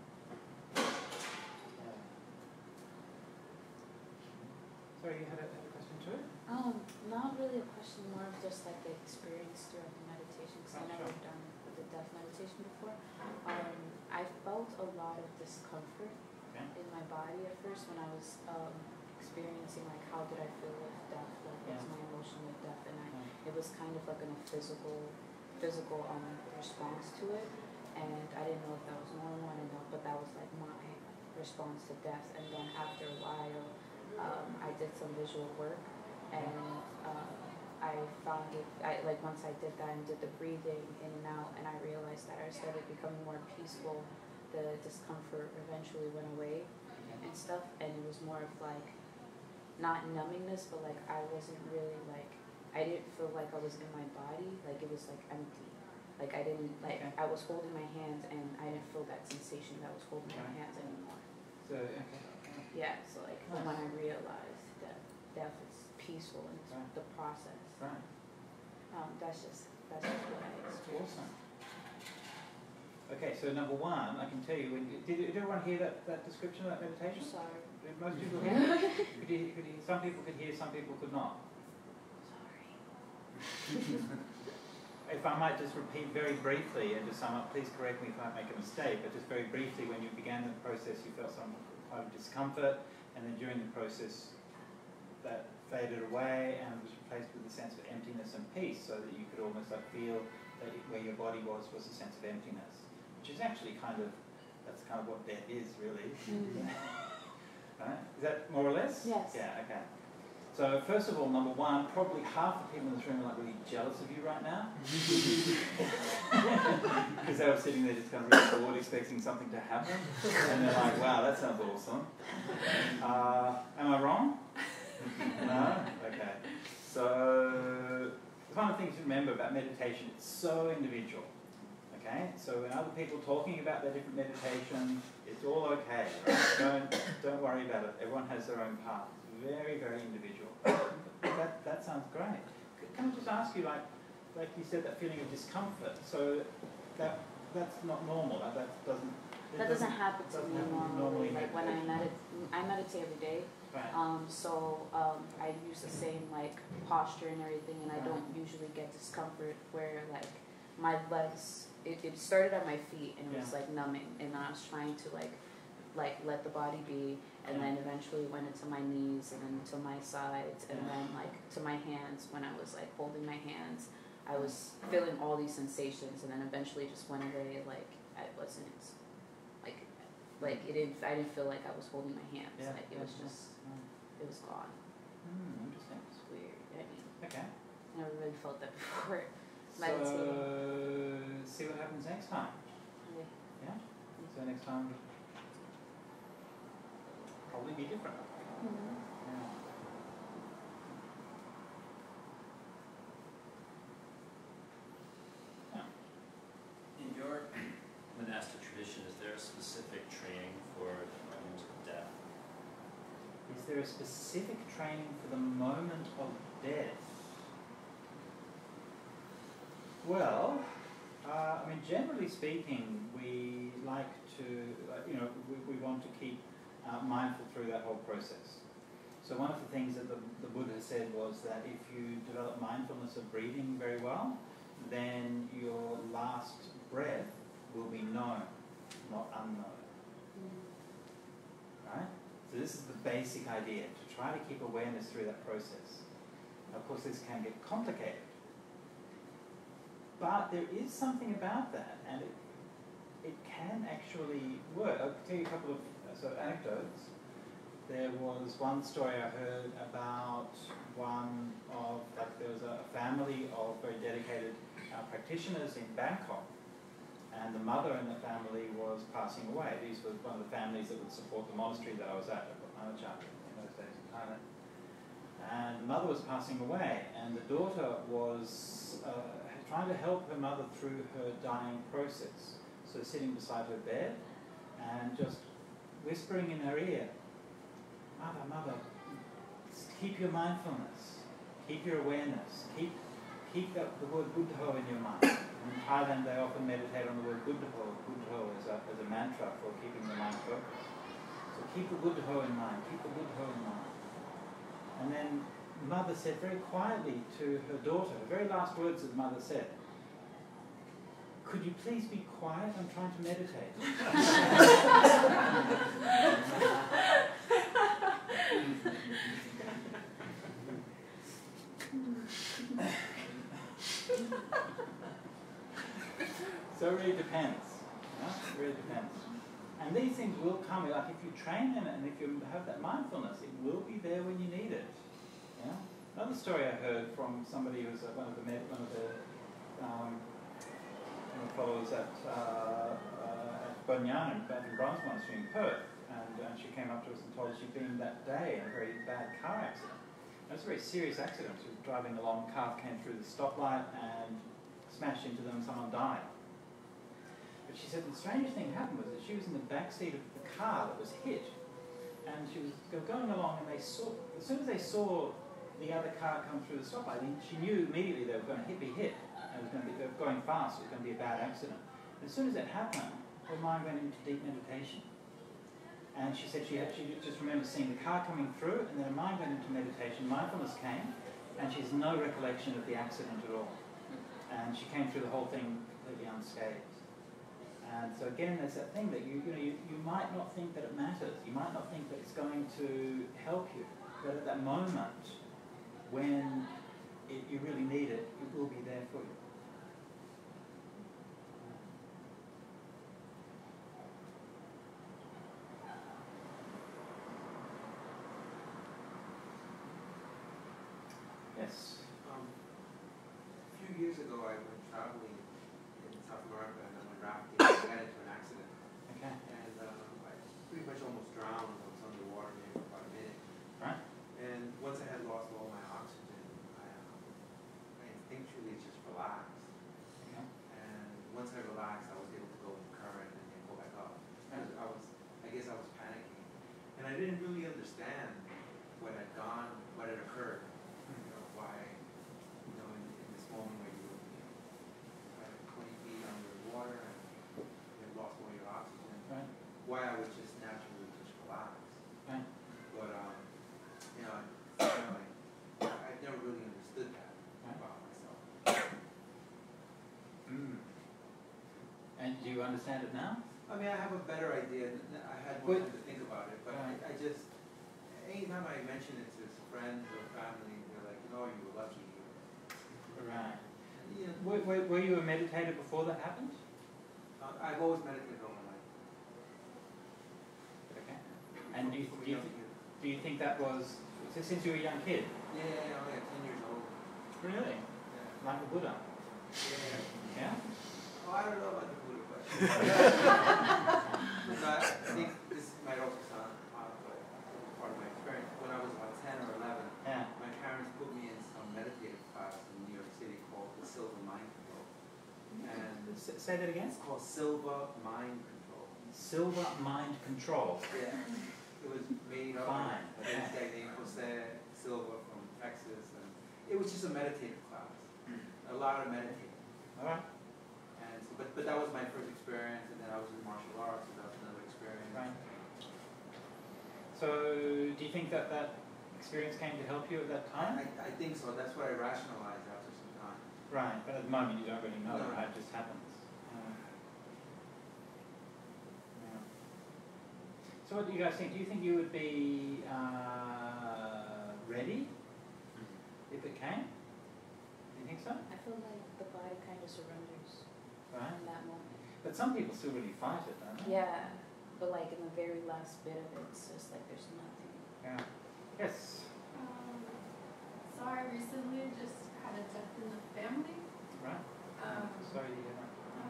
Yeah. Sorry, you had a, had a question too? Um, not really a question, more of just like the experience throughout the meditation, because Oh, I've never sure. done the death meditation before. Um, I felt a lot of discomfort Okay. in my body at first when I was um, experiencing like how did I feel with death, like what's Yeah. my emotion with death, and I, Yeah. it was kind of like in a physical, physical um, response to it, and I didn't know if that was normal, I didn't know, but that was like my response to death. And then after a while, um, I did some visual work, and uh, I found it, I, like once I did that and did the breathing in and out, and I realized that I started becoming more peaceful, the discomfort eventually went away and stuff, and it was more of like, not numbingness, but like I wasn't really like, I didn't feel like I was in my body, like it was like empty. Like I didn't, like Okay. I was holding my hands and I didn't feel that sensation that I was holding my Okay. hands anymore. So, okay. Yeah, so like Nice. when I realized that death is peaceful and it's Right. the process. Right. Um, that's just, that's just what I experienced. Awesome. Okay, so number one, I can tell you, when you, did, did everyone hear that, that description of that I'm meditation? sorry. Did most people hear? could you, could you, some people could hear, some people could not. Sorry. If I might just repeat very briefly and to sum up, please correct me if I make a mistake, but just very briefly, when you began the process, you felt some kind of discomfort, and then during the process, that faded away and was replaced with a sense of emptiness and peace, so that you could almost like feel that where your body was was a sense of emptiness, which is actually kind of, that's kind of what death is, really. Mm. Right? Is that more or less? Yes. Yeah, okay. So first of all, number one, probably half the people in this room are like really jealous of you right now. Because they were sitting there just kind of really bored, expecting something to happen. And they're like, wow, that sounds awesome. Uh, am I wrong? No? Okay. So one of the things to remember about meditation, it's so individual. Okay? So when other people are talking about their different meditation, it's all okay. Right? Don't, don't worry about it. Everyone has their own path. Very, very individual. That, that sounds great. Can I just ask you, like, like you said, that feeling of discomfort. So that that's not normal. That, that doesn't. That doesn't happen to doesn't me happen normally. normally in Like when I meditation. medit, I meditate every day. Right. Um, so um, I use the same like posture and everything, and I don't usually get discomfort where like my legs. It, it started at my feet and it was Yeah. like numbing, and I was trying to like like let the body be, and Yeah. then eventually went into my knees and then to my sides, and Yeah. then like to my hands. When I was like holding my hands, I was feeling all these sensations, and then eventually just went away. Like I wasn't like like it didn't. I didn't feel like I was holding my hands. Yeah. Like it was just it was gone. Hmm, interesting. It's weird. I mean, Okay. I never really felt that before. So see what happens next time. Okay. Yeah. So next time will probably be different. Mm-hmm. Yeah. In your monastic tradition, is there a specific training for the moment of death? Is there a specific training for the moment of death? Well, uh, I mean, generally speaking, we like to, uh, you know, we, we want to keep uh, mindful through that whole process. So one of the things that the, the Buddha said was that if you develop mindfulness of breathing very well, then your last breath will be known, not unknown. Right? So this is the basic idea, to try to keep awareness through that process. Of course, this can get complicated. But there is something about that, and it, it can actually work. I'll tell you a couple of uh, sort of anecdotes. There was one story I heard about one of, like there was a family of very dedicated uh, practitioners in Bangkok, and the mother in the family was passing away. These were one of the families that would support the monastery that I was at, in those days in Thailand. And the mother was passing away, and the daughter was uh, trying to help her mother through her dying process. So sitting beside her bed and just whispering in her ear, "Mother, mother, keep your mindfulness, keep your awareness, keep keep the, the word Buddha in your mind." In Thailand, they often meditate on the word Buddha. Buddha as a, as a mantra for keeping the mind focused. So keep the Buddha in mind, keep the Buddha in mind. And then mother said very quietly to her daughter, the very last words that mother said, "Could you please be quiet? I'm trying to meditate." So it really depends. Yeah? It really depends. And these things will come, like if you train in it and if you have that mindfulness, it will be there when you need it. Yeah? Another story I heard from somebody who was uh, one of the med one of the um, one of the followers at uh, uh, at Banyana, in Bronze Monastery in Perth, and, and she came up to us and told us she'd been that day in a very bad car accident. It was a very serious accident. She was driving along, car came through the stoplight and smashed into them, and someone died. But she said the strangest thing happened was that she was in the back seat of the car that was hit, and she was going along, and they saw, as soon as they saw the other car come through the stoplight, she knew immediately they were going to hit, be hit. It was going to be, they were going fast, it was going to be a bad accident. And as soon as that happened, her mind went into deep meditation. And she said she, had, she just remembered seeing the car coming through, and then her mind went into meditation, mindfulness came, and she has no recollection of the accident at all. And she came through the whole thing completely unscathed. And so again, there's that thing that you, you know, you, you might not think that it matters. You might not think that it's going to help you. But at that moment, when it, you really need it, it will be there for you. Yes? Um, a few years ago, I went traveling in South America, and I went rafting and I got into an accident. Okay. And um, I pretty much almost drowned. I was underwater maybe for about a minute. Right. And once I had lost all my oxygen, I, um, I instinctually just relaxed. Okay. And once I relaxed, I was able to go with the current and then go back up. I was, I was, I guess I was panicking. And I didn't really understand what had gone, what had occurred. You know, why, you know, in, in this moment where you were, you know, twenty feet under the water and you had lost all your oxygen, Right. why I would just naturally just relax. Right. But, um, you know, you know like, I never really understood that Right. about myself. Mm. And do you understand it now? I mean, I have a better idea. I had more time to think about it, but I, I just, anytime I mention it to friends or family, they're like, "Oh, you were lucky." Right. You know, Were, were, were you a meditator before that happened? uh, I've always meditated all my life. Okay. And do you, From a do you, young th- kid. do you think that was since since you were a young kid? Yeah, yeah, yeah, oh, yeah, ten years old. Really? Yeah. Like a Buddha? Yeah. Yeah? Oh, I don't know about the Buddha, but but I think this might also sound odd, but part of my experience. When I was about ten or eleven, Yeah. my parents put me in some meditative class in New York City called the Silva Mind Control. And S- say that again? it's called Silva Mind Control. Silver mind control. Yeah. It was made up Fine. by this guy named Jose Silva from Texas, and it was just a meditative class. A lot of meditating. All right. And so, but but that was my first experience, and then I was in martial arts, so that was another experience. Right. So, do you think that that experience came to help you at that time? I, I think so. That's what I rationalized after some time. Right, but at the moment you don't really know, No. right? It just happens. Uh, yeah. So what do you guys think? Do you think you would be uh, ready if it came? Do you think so? I feel like the body kind of surrenders Right. in that moment. But some people still really fight it, don't they? Yeah, but like in the very last bit of it, it's just like there's nothing. Yeah. Yes. Um, so I recently just had a death in the family. Right. Um, Sorry to hear that.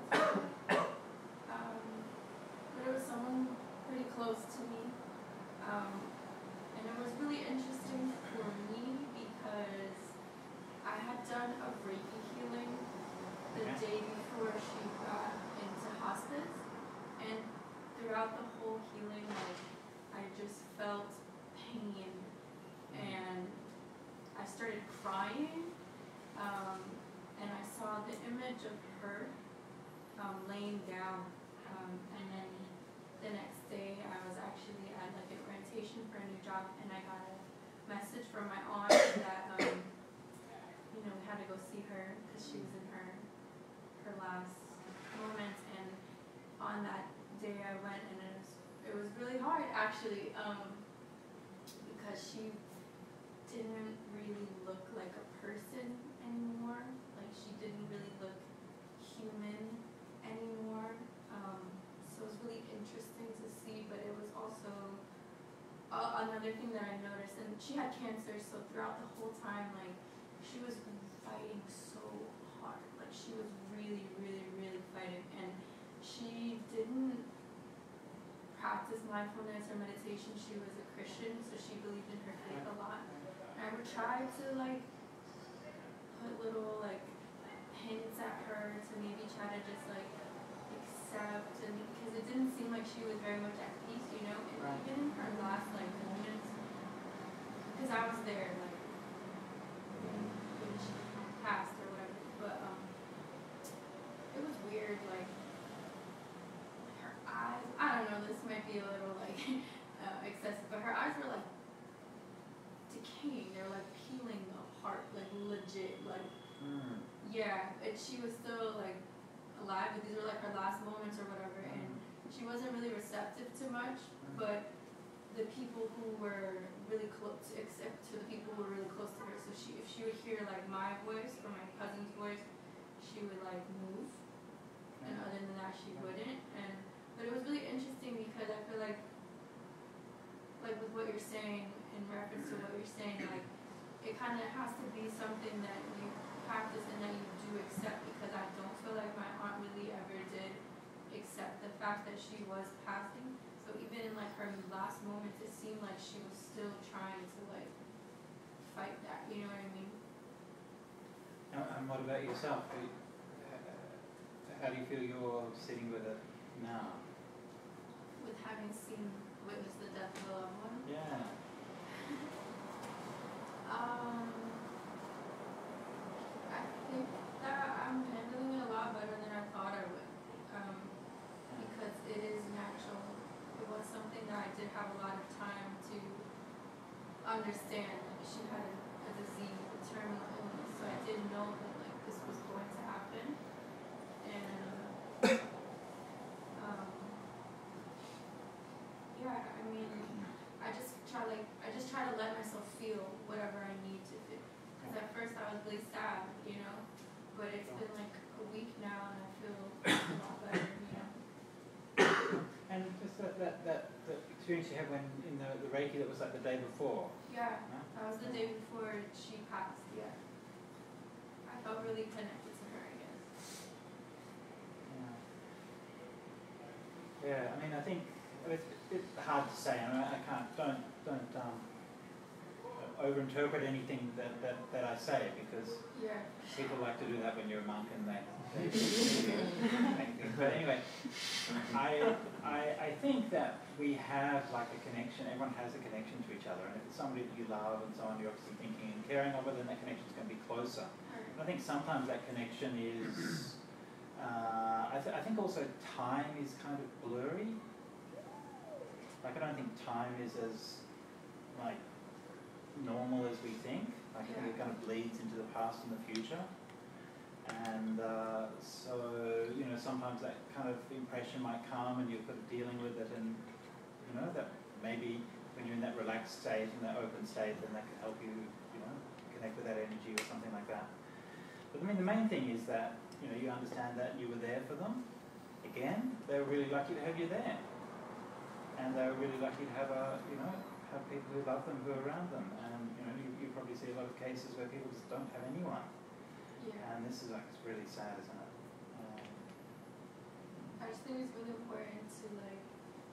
um, but it was someone pretty close to me. Um, and it was really interesting for me because I had done a Reiki healing the Okay. day before she got into hospice. And throughout the whole healing, like, I just felt pain. And I started crying. Um, and I saw the image of her um, laying down. Um, and then the next day, I was actually at like an orientation for a new job, and I got a message from my aunt that um, you know, we had to go see her because she was in her her last moments. And on that day, I went, and it was it was really hard actually, um, because she didn't really look like a person anymore. Like, she didn't really look human anymore. Um, so it was really interesting to see, but it was also uh, another thing that I noticed. And she had cancer, so throughout the whole time, like, she was fighting so hard. Like, she was really, really, really fighting. And she didn't practice mindfulness or meditation. She was a Christian, so she believed in her faith a lot. I would try to like put little like hints at her to maybe try to just like accept, and because it didn't seem like she was very much at peace, you know. And Right. even in her last like moments, because I was there like when she passed or whatever, but um, it was weird. Like her eyes, I don't know. This might be a little like uh, excessive, but her eyes were like decaying. They were like peeling apart, like legit, like Mm. yeah. And she was still like alive, but these were like her last moments or whatever. And she wasn't really receptive to much, but the people who were really close, except to the people who were really close to her. So she, if she would hear like my voice or my cousin's voice, she would like move, and other than that, she wouldn't. And but it was really interesting because I feel like, like with what you're saying in reference to what you're saying, like it kind of has to be something that you practice and that you do accept, because I don't feel like my aunt really ever did accept the fact that she was passing. So even in like her last moments, it seemed like she was still trying to like fight that, you know what I mean? And, and what about yourself? How, how do you feel you're sitting with it now? With having seen, witnessed the death of a loved one. Yeah. Um, I think that I'm handling it a lot better than I thought I would. Um, because it is natural. It was something that I did have a lot of time to understand. Like, she had a, a disease, a terminal illness, so I did know that like this was going to happen. And um, yeah, I mean, I just try like I just try to let myself feel whatever I need to feel. Because at first I was really sad, you know, but it's been like a week now and I feel a lot better, you know. And just that, that, that, that experience you had when in the, the Reiki that was like the day before. Yeah, Huh? that was the day before she passed, yeah. I felt really connected to her, I guess. Yeah. Yeah, I mean, I think it's, it's hard to say. I mean, I can't, don't, don't um, overinterpret anything that, that, that I say, because Yeah. people like to do that when you're a monk and they, they but anyway, I, I, I think that we have like a connection, everyone has a connection to each other, and if it's somebody that you love and someone you're obviously thinking and caring of, then that connection's going to be closer. And I think sometimes that connection is, uh, I, th I think also time is kind of blurry. Like I don't think time is as like normal as we think. Like I think it kind of bleeds into the past and the future. And uh, so, you know, sometimes that kind of impression might come and you're sort of dealing with it, and, you know, that maybe when you're in that relaxed state, in that open state, then that can help you, you know, can connect with that energy or something like that. But I mean, the main thing is that, you know, you understand that you were there for them. Again, they were really lucky to have you there. And they were really lucky to have, a, you know, have people who love them, who are around them. And, you know, you, you probably see a lot of cases where people just don't have anyone. Yeah. And this is like, it's really sad, isn't it? Um, I just think it's really important to like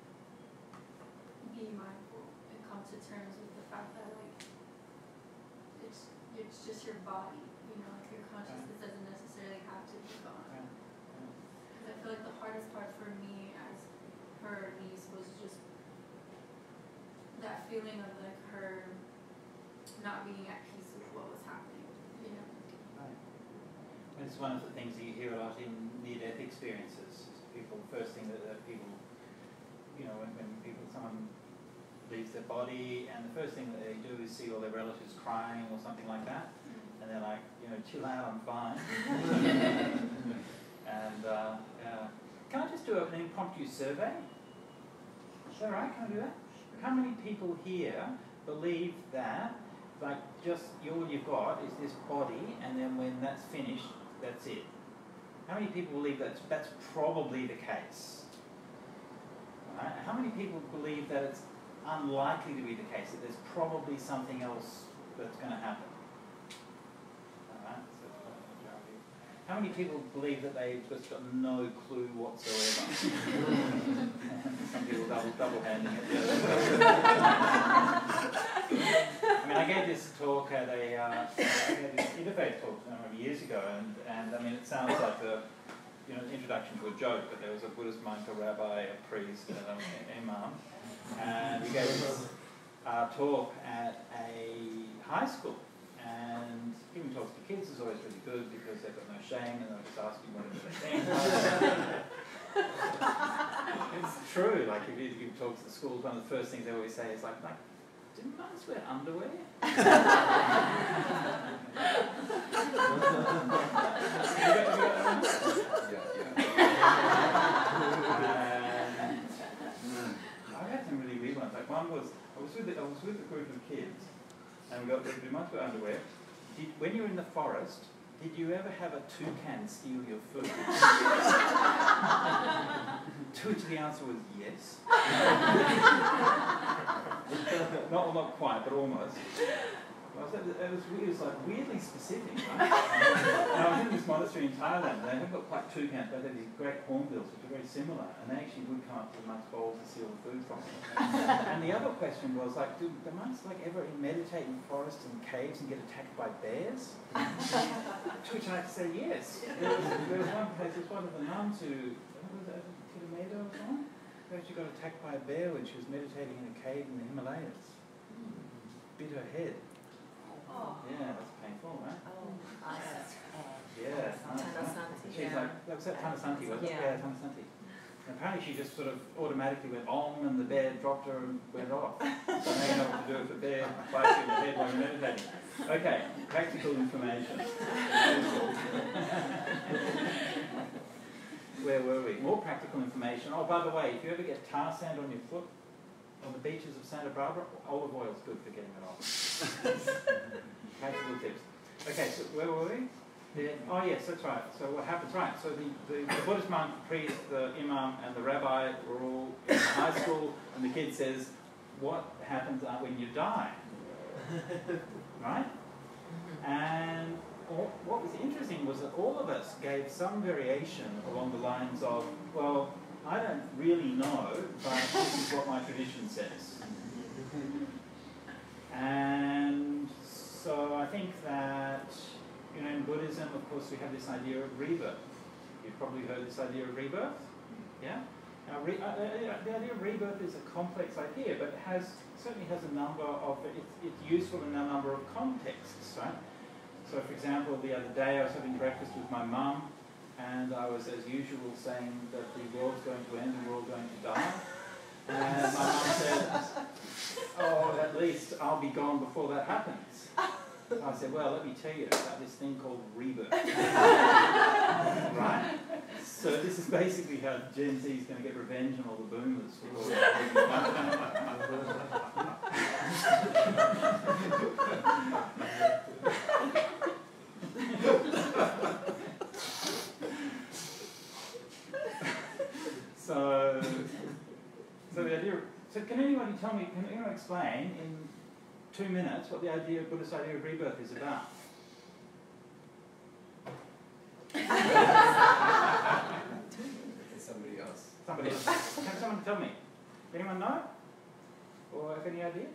be mindful and come to terms with the fact that like it's it's just your body, you know, like your consciousness doesn't necessarily have to be gone. yeah, Because I feel like the hardest part for me as her niece was just that feeling of like her not being at peace with what was happening, you know. right. And it's one of the things that you hear a lot in near-death experiences. People, first thing that, that people, you know, when, when people, someone leaves their body, and the first thing that they do is see all their relatives crying or something like that, and they're like, you know, chill out, I'm fine. And uh, uh, can I just do an impromptu survey? Is that right? Can I do that? How many people here believe that, like, just all you've got is this body, and then when that's finished, that's it? How many people believe that's, that's probably the case? Right? How many people believe that it's unlikely to be the case, that there's probably something else that's going to happen? Right? So that's the majority. How many people believe that they've just got no clue whatsoever? Some people double, double handing it. I mean, I gave this talk at a, uh, I gave this Innovate talk a number of years ago, and, and I mean, it sounds like a, you know, an introduction to a joke, but there was a Buddhist monk, a rabbi, a priest, and an imam, and we gave this uh, talk at a high school, and giving talks to kids is always really good because they've got no shame and they'll just ask you whatever they think. It's true, like if you give talks to schools, one of the first things they always say is like, like didn't monks wear underwear? Have you got, have you got that one? Yeah, yeah. And I had some really weird ones. Like one was, I was with the, I was with a group of kids, and we got to do much with underwear. Did, when you were in the forest, did you ever have a toucan steal your food? To which the answer was yes. not, well, not quite, but almost. Well, it, was, it, was, it was like weirdly specific, right? And I was in this monastery in Thailand, and they have got quite toucans, but they have these great hornbills, which are very similar, and they actually would come up to the monks' bowls to steal the food from them. And the other question was, like, do the monks like ever meditate in forests and caves and get attacked by bears? To which I had to say yes. There was, there was one case, there was one of the nuns who, was it Tilameda or something? Who actually got attacked by a bear when she was meditating in a cave in the Himalayas. Bit her head. Oh. Yeah, that's painful, right? Oh, that's Yeah. Tanasanti, She's yeah. like, that was that Tanasanti, wasn't it? Yeah. Yeah, Tanasanti. And apparently she just sort of automatically went om and the bear dropped her and went off. So now you know what to do if a bear bites you in the head while you're meditating. Okay, practical information. Where were we? More practical information. Oh, by the way, if you ever get tar sand on your foot on the beaches of Santa Barbara, olive oil is good for getting it off. Practical tips. Okay, so where were we? The, oh yes, that's right. So what happens, right, so the, the, the Buddhist monk, the priest, the imam and the rabbi were all in high school, and the kid says, what happens when you die? Right? And all, what was interesting was that all of us gave some variation along the lines of, well, I don't really know, but this is what my tradition says. And so I think that, you know, in Buddhism, of course, we have this idea of rebirth. You've probably heard this idea of rebirth, yeah? Now, re uh, the idea of rebirth is a complex idea, but it has certainly has a number of, it's, it's useful in a number of contexts, right? So, for example, the other day I was having breakfast with my mum, and I was, as usual, saying that the world's going to end and we're all going to die. And my mum said, oh, at least I'll be gone before that happens. So I said, well, let me tell you about this thing called rebirth. Right? So this is basically how Gen Z is going to get revenge on all the boomers. For all So can anybody tell me, can anyone explain in two minutes what the idea, Buddhist idea of rebirth is about? Somebody else. Somebody else. Can someone tell me? Anyone know? Or have any idea?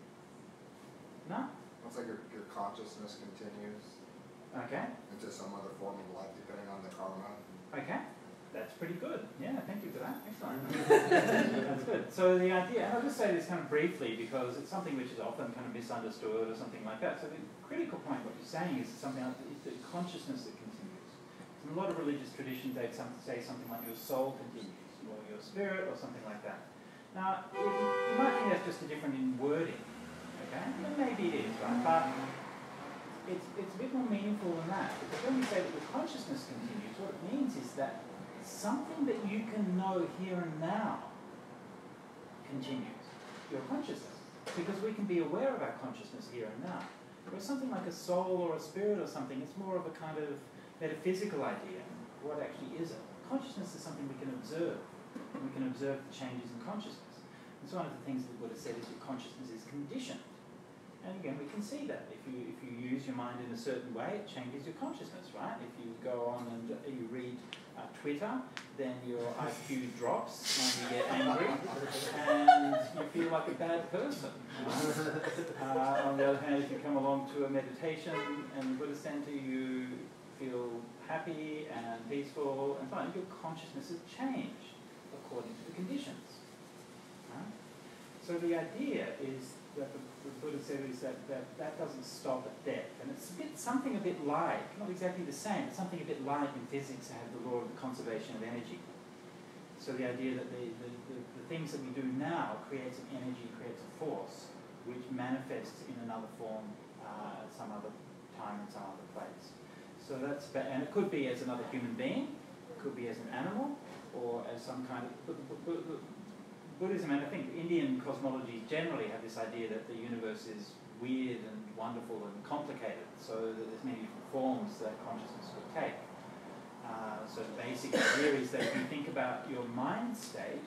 No? It's like your, your consciousness continues Okay. into some other form of life depending on the karma. Okay. That's pretty good. Yeah, thank you for that. Excellent. That's good. So the idea, and I'll just say this kind of briefly because it's something which is often kind of misunderstood or something like that. So the critical point, what you're saying is something like is the consciousness that continues. In a lot of religious traditions, they'd some, say something like your soul continues, or your spirit, or something like that. Now, you, you might think that's just a different in wording, okay? And maybe it is, right? But it's, it's a bit more meaningful than that. Because when we say that the consciousness continues, what it means is that something that you can know here and now continues. Your consciousness. Because we can be aware of our consciousness here and now. Whereas something like a soul or a spirit or something, it's more of a kind of metaphysical idea. What actually is it? Consciousness is something we can observe. And we can observe the changes in consciousness. And so one of the things that the Buddha said is that consciousness is conditioned. And again, we can see that. If you if you use your mind in a certain way, it changes your consciousness, right? If you go on and you read uh, Twitter, then your I Q drops and you get angry and you feel like a bad person. Right? Uh, on the other hand, if you come along to a meditation and Buddhist center, you feel happy and peaceful and fine. Your consciousness has changed according to the conditions. Right? So the idea is that the, the Buddha said is that, that that doesn't stop at death. And it's a bit, something a bit like, not exactly the same, but something a bit like in physics to have the law of the conservation of energy. So the idea that the, the, the, the things that we do now creates an energy, creates a force, which manifests in another form uh, at some other time in some other place. So that's, and it could be as another human being, it could be as an animal, or as some kind of, Buddhism, and I think Indian cosmology generally have this idea that the universe is weird and wonderful and complicated, so that there's many different forms that consciousness could take. Uh, so the basic idea is that if you think about your mind state,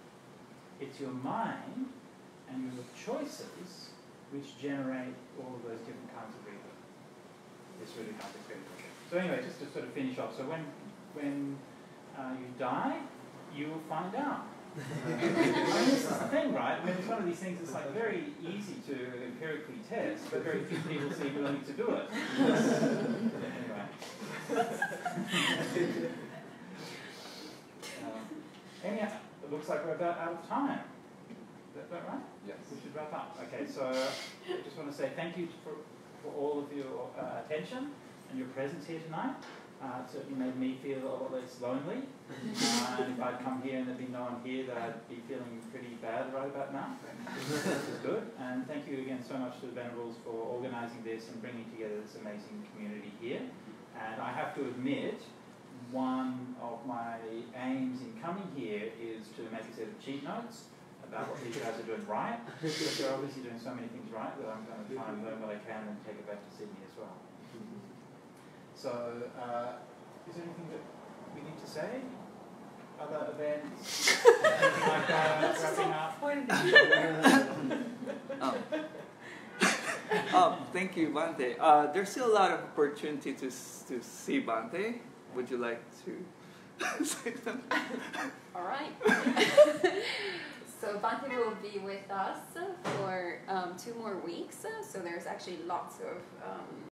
it's your mind and your choices which generate all of those different kinds of rebirth. This really kind of critical. So anyway, just to sort of finish off, so when, when uh, you die, you will find out. I mean, this is the thing, right? I mean, it's one of these things that's like very easy to empirically test, but very few people seem willing to do it. Anyway. um, anyhow, it looks like we're about out of time. Is that about right? Yes. We should wrap up. Okay, so I just want to say thank you for, for all of your uh, attention and your presence here tonight. Uh, it certainly made me feel a lot less lonely. Uh, and if I'd come here and there'd be no one here, that I'd be feeling pretty bad right about now. This is good. And thank you again so much to the Venerables for organising this and bringing together this amazing community here. And I have to admit, one of my aims in coming here is to make a set of cheat notes about what these guys are doing right. Because they're obviously doing so many things right that I'm going to try and learn what I can and take it back to Sydney as well. So, uh, is there anything that we need to say? Other events? Anything like that? Wrapping up? um, um, thank you, Bhante. Uh, there's still a lot of opportunity to to see Bhante. Would you like to say something? All right. So Bhante will be with us for um, two more weeks. So there's actually lots of um,